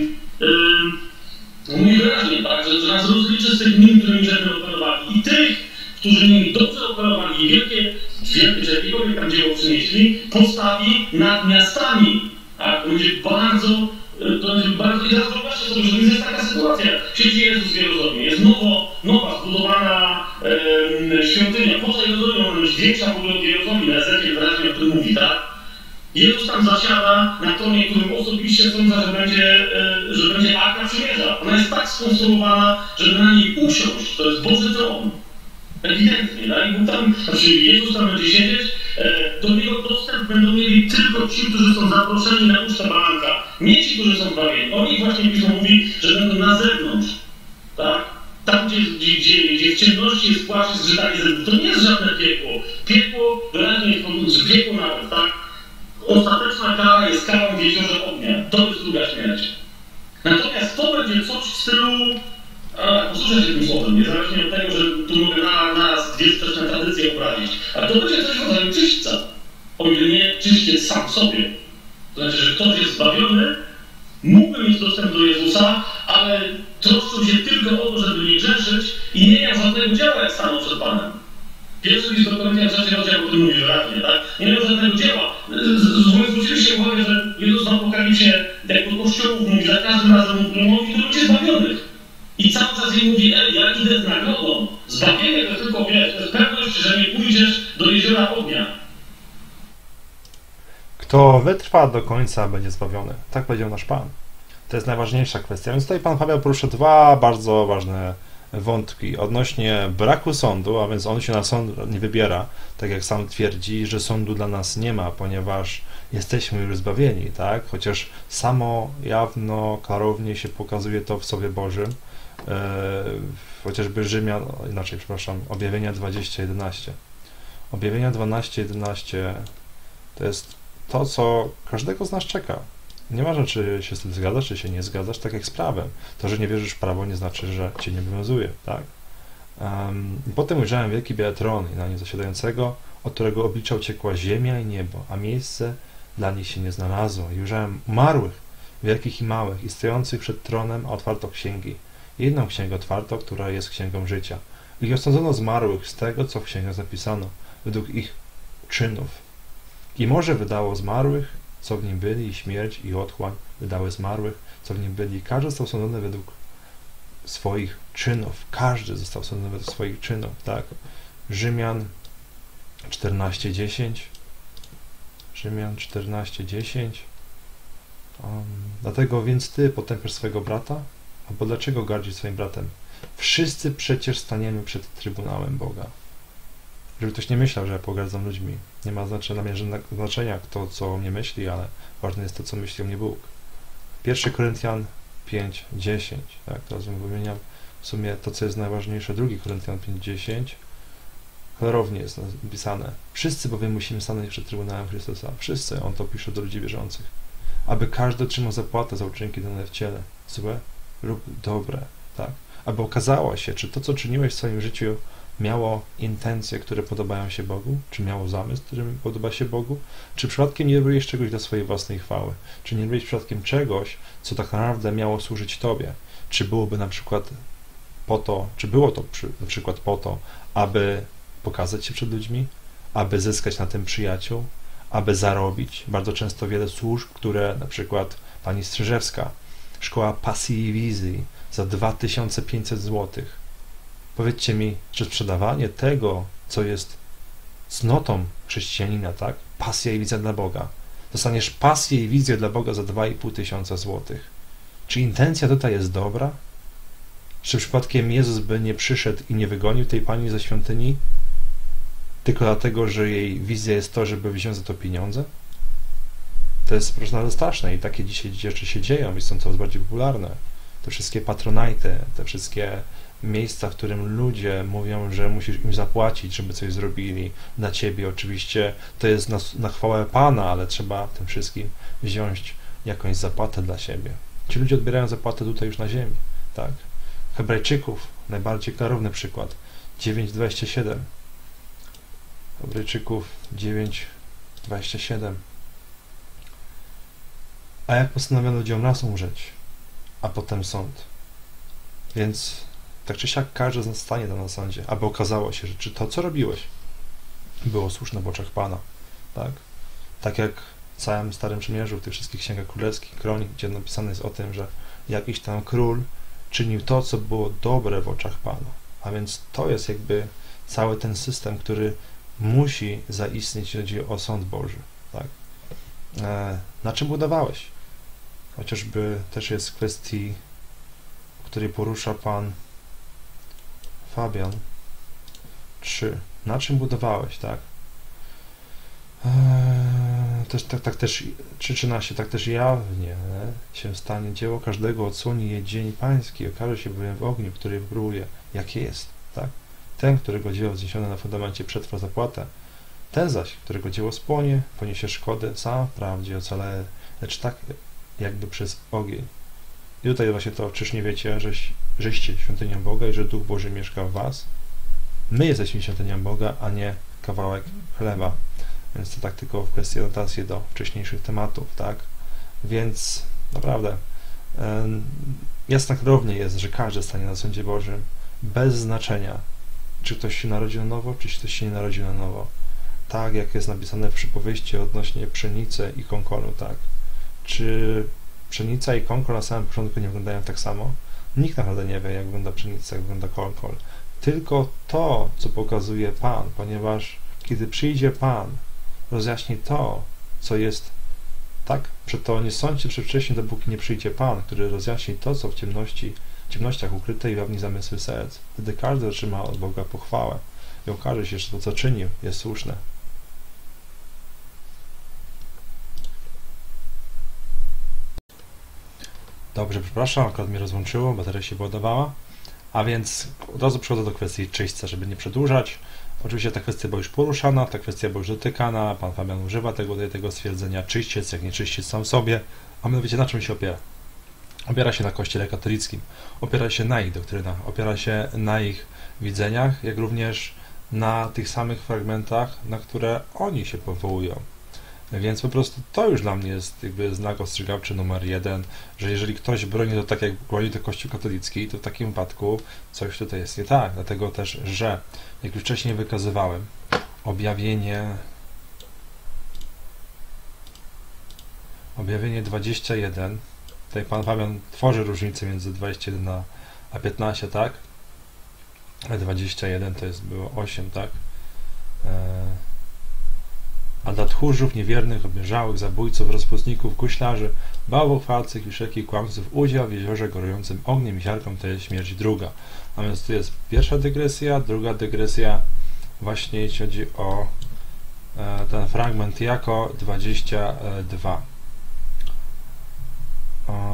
yy, mówi wyraźnie, tak, że, że nas rozliczy z tych dni, którymi żeśmy operowali. I tych, którzy mieli dobrze operowali i wielkie, wielkie, czy jakiekolwiek tam dzieło przynieśli, postawi nad miastami. Tak? To będzie bardzo, to będzie bardzo... I teraz wyobraźcie sobie, że jest taka sytuacja. Siedzi Jezus w Jerozolimie. Jest nowo, nowa, zbudowana e, świątynia. Poza Jerozolimą ona jest większa w ogóle od Jerozolimy. Ezekiel wyraźnie o tym mówi, tak? Jezus tam zasiada na tronie, którym osobiście sądza, że będzie, e, że będzie Arka Przymierza. Ona jest tak skonstruowana, żeby na niej usiąść. To jest Boży tron. Ewidentnie, tak? Bo tam, znaczy Jezus tam będzie siedzieć, e, do niego dostęp będą mieli tylko ci, którzy są zaproszeni na ucztę baranka. Nie ci, którzy są zbawieni. O nich właśnie Pismo mówi, że będą na zewnątrz. Tak? Tam, gdzie, gdzie, gdzie, gdzie w ciemności jest płacz i zgrzytanie zębów. To nie jest żadne piekło. Piekło wyraźnie jest powiedziane, że piekło nawet, tak? Ostateczna kara jest karą w jeziorze ognia. To jest druga śmierć. Natomiast to będzie coś w stylu... A, posłuchaj się tym słowem, niezależnie od tego, że tu mogę na nas dwie sprzeczne tradycje oprawić. Ale to będzie coś w rodzaju czyśćca. O ile nie czyściec sam sobie. To znaczy, że ktoś jest zbawiony, mógłby mieć dostęp do Jezusa, ale troszczył się tylko o to, żeby nie grzeszyć i nie miał żadnego dzieła, jak stanął przed Panem. Pierwszy list do Koryntian, trzeci rozdział o tym mówi wyraźnie, tak? Nie miał żadnego dzieła. Zwróciliście uwagę, że Jezus w Apokalipsie, jak do kościołów mówi, za każdym razem mówi do ludzi zbawionych. I cały czas jej mówi, ej, ja idę z nagrodą. Zbawienie to tylko, wiesz, to jest pewność, że nie pójdziesz do jeziora ognia. Kto wytrwa do końca, będzie zbawiony. Tak powiedział nasz Pan. To jest najważniejsza kwestia. Więc tutaj Pan Paweł poruszył dwa bardzo ważne wątki odnośnie braku sądu, a więc on się na sąd nie wybiera, tak jak sam twierdzi, że sądu dla nas nie ma, ponieważ jesteśmy już zbawieni, tak? Chociaż samo jawno, klarownie się pokazuje to w Słowie Bożym, e, chociażby Rzymian, inaczej, przepraszam, Objawienia dwadzieścia jedenaście. Objawienia dwanaście jedenaście to jest to, co każdego z nas czeka. Nieważne, czy się z tym zgadzasz, czy się nie zgadzasz, tak jak z prawem. To, że nie wierzysz w prawo, nie znaczy, że cię nie obowiązuje, tak? Um, potem ujrzałem wielki biały tron i na nim zasiadającego, od którego oblicza uciekła ziemia i niebo, a miejsce dla nich się nie znalazło. I ujrzałem umarłych, wielkich i małych, i stojących przed tronem, a otwarto księgi. Jedną księgę otwarto, która jest księgą życia. I osądzono zmarłych z tego, co w księgach zapisano, według ich czynów. I morze wydało zmarłych, co w nim byli, i śmierć, i otchłań wydały zmarłych, co w nim byli. I każdy został sądzony według swoich czynów. Każdy został sądzony według swoich czynów, tak? Rzymian czternaście dziesięć. Rzymian czternaście dziesięć. Um, dlatego więc ty potępiasz swojego brata? Albo dlaczego gardzisz swoim bratem? Wszyscy przecież staniemy przed Trybunałem Boga. Żeby ktoś nie myślał, że ja pogardzam ludźmi. Nie ma znaczenia, znaczenia kto co o mnie myśli, ale ważne jest to, co myśli o mnie Bóg. pierwszy Koryntian pięć dziesięć. Tak, teraz wymieniam w sumie to, co jest najważniejsze, drugi Koryntian pięć dziesięć, klarownie jest napisane: wszyscy bowiem musimy stanąć przed Trybunałem Chrystusa. Wszyscy, on to pisze do ludzi wierzących. Aby każdy otrzymał zapłatę za uczynki dane w ciele, złe lub dobre, tak? Aby okazało się, czy to, co czyniłeś w swoim życiu, miało intencje, które podobają się Bogu, czy miało zamysł, który podoba się Bogu, czy przypadkiem nie robiłeś czegoś dla swojej własnej chwały, czy nie robiłeś przypadkiem czegoś, co tak naprawdę miało służyć Tobie, czy byłoby na przykład po to, czy było to przy, na przykład po to, aby pokazać się przed ludźmi, aby zyskać na tym przyjaciół, aby zarobić. Bardzo często wiele służb, które na przykład pani Strzyżewska, szkoła pasji i wizji za dwa tysiące pięćset złotych. Powiedzcie mi, czy sprzedawanie tego, co jest cnotą chrześcijanina, tak? Pasja i wizja dla Boga. Dostaniesz pasję i wizję dla Boga za dwa i pół tysiąca złotych. Czy intencja tutaj jest dobra? Czy przypadkiem Jezus by nie przyszedł i nie wygonił tej pani ze świątyni tylko dlatego, że jej wizja jest to, żeby wziąć za to pieniądze? To jest po prostu straszne i takie dzisiaj rzeczy się dzieją i są coraz bardziej popularne. Te wszystkie patronajty, te wszystkie miejsca, w którym ludzie mówią, że musisz im zapłacić, żeby coś zrobili dla ciebie. Oczywiście to jest na, na chwałę Pana, ale trzeba tym wszystkim wziąć jakąś zapłatę dla siebie. Ci ludzie odbierają zapłatę tutaj już na ziemi, tak? Hebrajczyków, najbardziej klarowny przykład, dziewięć dwadzieścia siedem. Hebrajczyków dziewięć dwadzieścia siedem. A jak postanowiono ludziom raz umrzeć, a potem sąd. Więc tak czy siak każdy z nas stanie tam na sądzie, aby okazało się, że czy to, co robiłeś, było słuszne w oczach Pana. Tak? Tak jak w całym Starym Przymierzu, w tych wszystkich księgach królewskich, kronik, gdzie napisane jest o tym, że jakiś tam król czynił to, co było dobre w oczach Pana. A więc to jest jakby cały ten system, który musi zaistnieć, jeśli chodzi o sąd Boży. Tak? E, na czym budowałeś? Chociażby też jest w kwestii, o której porusza Pan Fabian trzy. Na czym budowałeś, tak? Eee, też, tak, tak też trzy trzynaście, tak też jawnie się stanie dzieło każdego, odsłoni je dzień pański, okaże się bowiem w ogniu, który wypróbuje, jakie jest, tak? Ten, którego dzieło wzniesione na fundamencie przetrwa zapłatę, ten zaś, którego dzieło spłonie, poniesie szkodę, sam wprawdzie ocaleje, lecz tak jakby przez ogień. I tutaj właśnie to, czyż nie wiecie, żeś, żeście świątynią Boga i że Duch Boży mieszka w was? My jesteśmy świątynią Boga, a nie kawałek chleba. Więc to tak tylko w kwestii anotacji do wcześniejszych tematów, tak? Więc naprawdę e, jasno klarownie jest, że każdy stanie na sądzie Bożym bez znaczenia, czy ktoś się narodził na nowo, czy ktoś się nie narodził na nowo. Tak jak jest napisane w przypowieści odnośnie pszenicy i konkolu, tak? Czy pszenica i konkol na samym początku nie wyglądają tak samo? Nikt naprawdę nie wie, jak wygląda pszenica, jak wygląda konkol. Tylko to, co pokazuje Pan, ponieważ kiedy przyjdzie Pan, rozjaśni to, co jest, tak? Przeto nie sądźcie przedwcześnie, dopóki nie przyjdzie Pan, który rozjaśni to, co w ciemności, w ciemnościach ukryte i ujawni zamysły serc. Wtedy każdy otrzyma od Boga pochwałę i okaże się, że to, co czynił, jest słuszne. Dobrze, przepraszam, akurat mnie rozłączyło, bateria się wyładowała. A więc od razu przechodzę do kwestii czyśćca, żeby nie przedłużać. Oczywiście ta kwestia była już poruszana, ta kwestia była już dotykana, Pan Fabian używa tego, tego stwierdzenia czyściec, jak nie czyściec sam sobie. A mianowicie na czym się opiera? Opiera się na Kościele katolickim, opiera się na ich doktrynach, opiera się na ich widzeniach, jak również na tych samych fragmentach, na które oni się powołują. Więc po prostu to już dla mnie jest jakby znak ostrzegawczy numer jeden, że jeżeli ktoś broni to tak, jak broni to Kościół katolicki, to w takim wypadku coś tutaj jest nie tak. Dlatego też, że jak już wcześniej wykazywałem, objawienie objawienie dwadzieścia jeden, tutaj Pan Fabian tworzy różnicę między dwadzieścia jeden a, a piętnaście, tak? A dwadzieścia jeden to jest było osiem, tak? Eee, A dla tchórzów, niewiernych, obieżałych, zabójców, rozpustników, guślarzy, bałwochwalcych i wszelkich kłamców udział w jeziorze gorującym ogniem i siarką to jest śmierć druga. A więc tu jest pierwsza dygresja, druga dygresja, właśnie jeśli chodzi o e, ten fragment jako dwadzieścia dwa. O,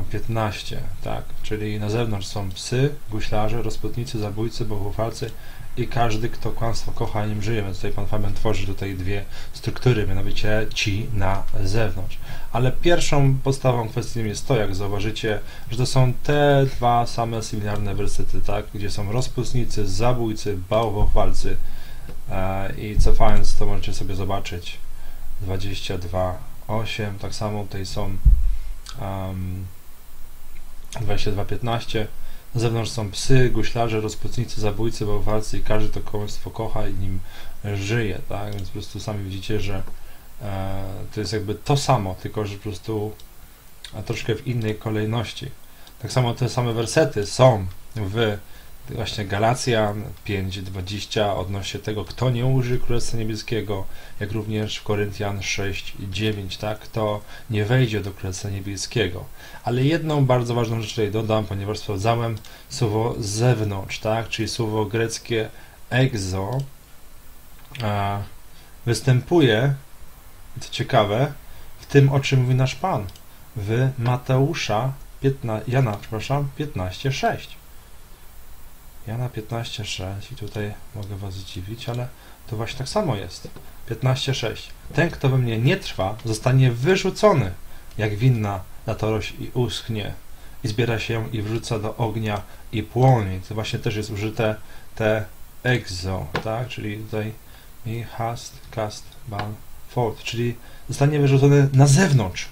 piętnaście, tak, czyli na zewnątrz są psy, guślarze, rozputnicy, zabójcy, bałwochwalcy i każdy, kto kłamstwo kocha, a nim żyje. Więc tutaj pan Fabian tworzy tutaj dwie struktury, mianowicie ci na zewnątrz. Ale pierwszą podstawową kwestią jest to, jak zauważycie, że to są te dwa same similarne wersety, tak, gdzie są rozpustnicy, zabójcy, bałwochwalcy. E, I cofając, to możecie sobie zobaczyć dwadzieścia dwa osiem, tak samo tutaj są um, dwadzieścia dwa piętnaście. Na zewnątrz są psy, guślarze, rozpustnicy, zabójcy, bałwochwalcy i każdy to kłamstwo kocha i nim żyje, tak? Więc po prostu sami widzicie, że e, to jest jakby to samo, tylko że po prostu a troszkę w innej kolejności. Tak samo te same wersety są w właśnie Galacjan pięć dwadzieścia odnośnie tego, kto nie ujrzy Królestwa Niebieskiego, jak również w Koryntian sześć dziewięć, tak, kto nie wejdzie do Królestwa Niebieskiego. Ale jedną bardzo ważną rzecz tutaj dodam, ponieważ sprawdzałem słowo zewnątrz, tak, czyli słowo greckie exo a, występuje, co ciekawe, w tym, o czym mówi nasz Pan w Mateusza piętnaście, Jana, przepraszam, piętnaście sześć. Jana piętnaście sześć i tutaj mogę was zdziwić, ale to właśnie tak samo jest. piętnaście sześć. Ten, kto we mnie nie trwa, zostanie wyrzucony, jak winna na toroś i uschnie. I zbiera się i wrzuca do ognia i płonie. To właśnie też jest użyte te exo, tak? Czyli tutaj i hast, cast, bal, forth, czyli zostanie wyrzucony na zewnątrz.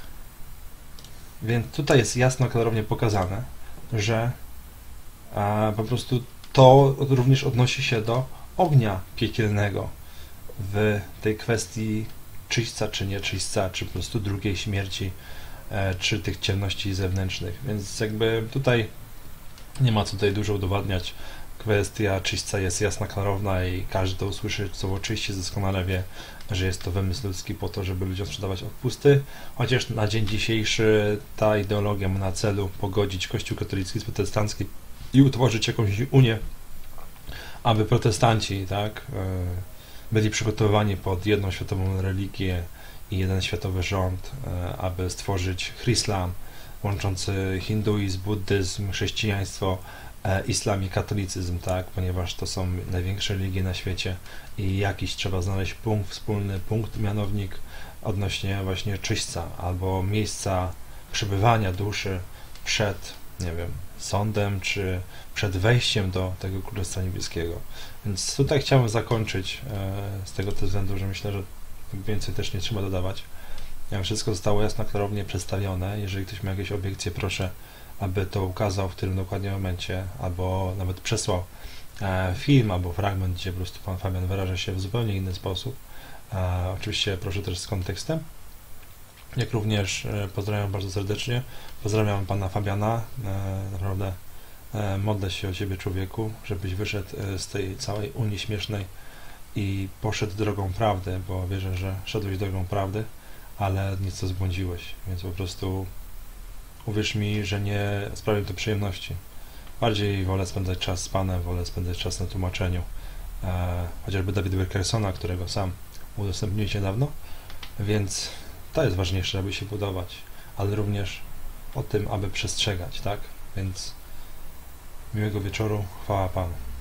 Więc tutaj jest jasno, klarownie pokazane, że a po prostu to również odnosi się do ognia piekielnego w tej kwestii czyśćca czy nie czyśćca, czy po prostu drugiej śmierci, e, czy tych ciemności zewnętrznych. Więc jakby tutaj nie ma co tutaj dużo udowadniać. Kwestia czyśćca jest jasna, klarowna i każdy to usłyszy, słowo czyście doskonale wie, że jest to wymysł ludzki po to, żeby ludziom sprzedawać odpusty, chociaż na dzień dzisiejszy ta ideologia ma na celu pogodzić Kościół katolicki z protestanckim i utworzyć jakąś unię, aby protestanci, tak, byli przygotowani pod jedną światową religię i jeden światowy rząd, aby stworzyć Islam łączący hinduizm, buddyzm, chrześcijaństwo, islam i katolicyzm, tak, ponieważ to są największe religie na świecie i jakiś trzeba znaleźć punkt wspólny, punkt, mianownik odnośnie właśnie czyśćca albo miejsca przebywania duszy przed, nie wiem, sądem, czy przed wejściem do tego Królestwa Niebieskiego. Więc tutaj chciałem zakończyć e, z tego też względu, że myślę, że więcej też nie trzeba dodawać. Wszystko zostało jasno, klarownie przedstawione. Jeżeli ktoś ma jakieś obiekcje, proszę, aby to ukazał w tym dokładnie momencie, albo nawet przesłał e, film, albo fragment, gdzie po prostu pan Fabian wyraża się w zupełnie inny sposób. E, oczywiście proszę też z kontekstem. Jak również e, pozdrawiam bardzo serdecznie. Pozdrawiam pana Fabiana. E, naprawdę e, modlę się o ciebie, człowieku, żebyś wyszedł e, z tej całej Unii śmiesznej i poszedł drogą prawdy, bo wierzę, że szedłeś drogą prawdy, ale nieco zbłądziłeś, więc po prostu uwierz mi, że nie sprawi to przyjemności. Bardziej wolę spędzać czas z Panem, wolę spędzać czas na tłumaczeniu. E, chociażby David Wilkersona, którego sam udostępniłeś niedawno, więc to jest ważniejsze, aby się budować, ale również o tym, aby przestrzegać, tak? Więc miłego wieczoru, chwała Panu.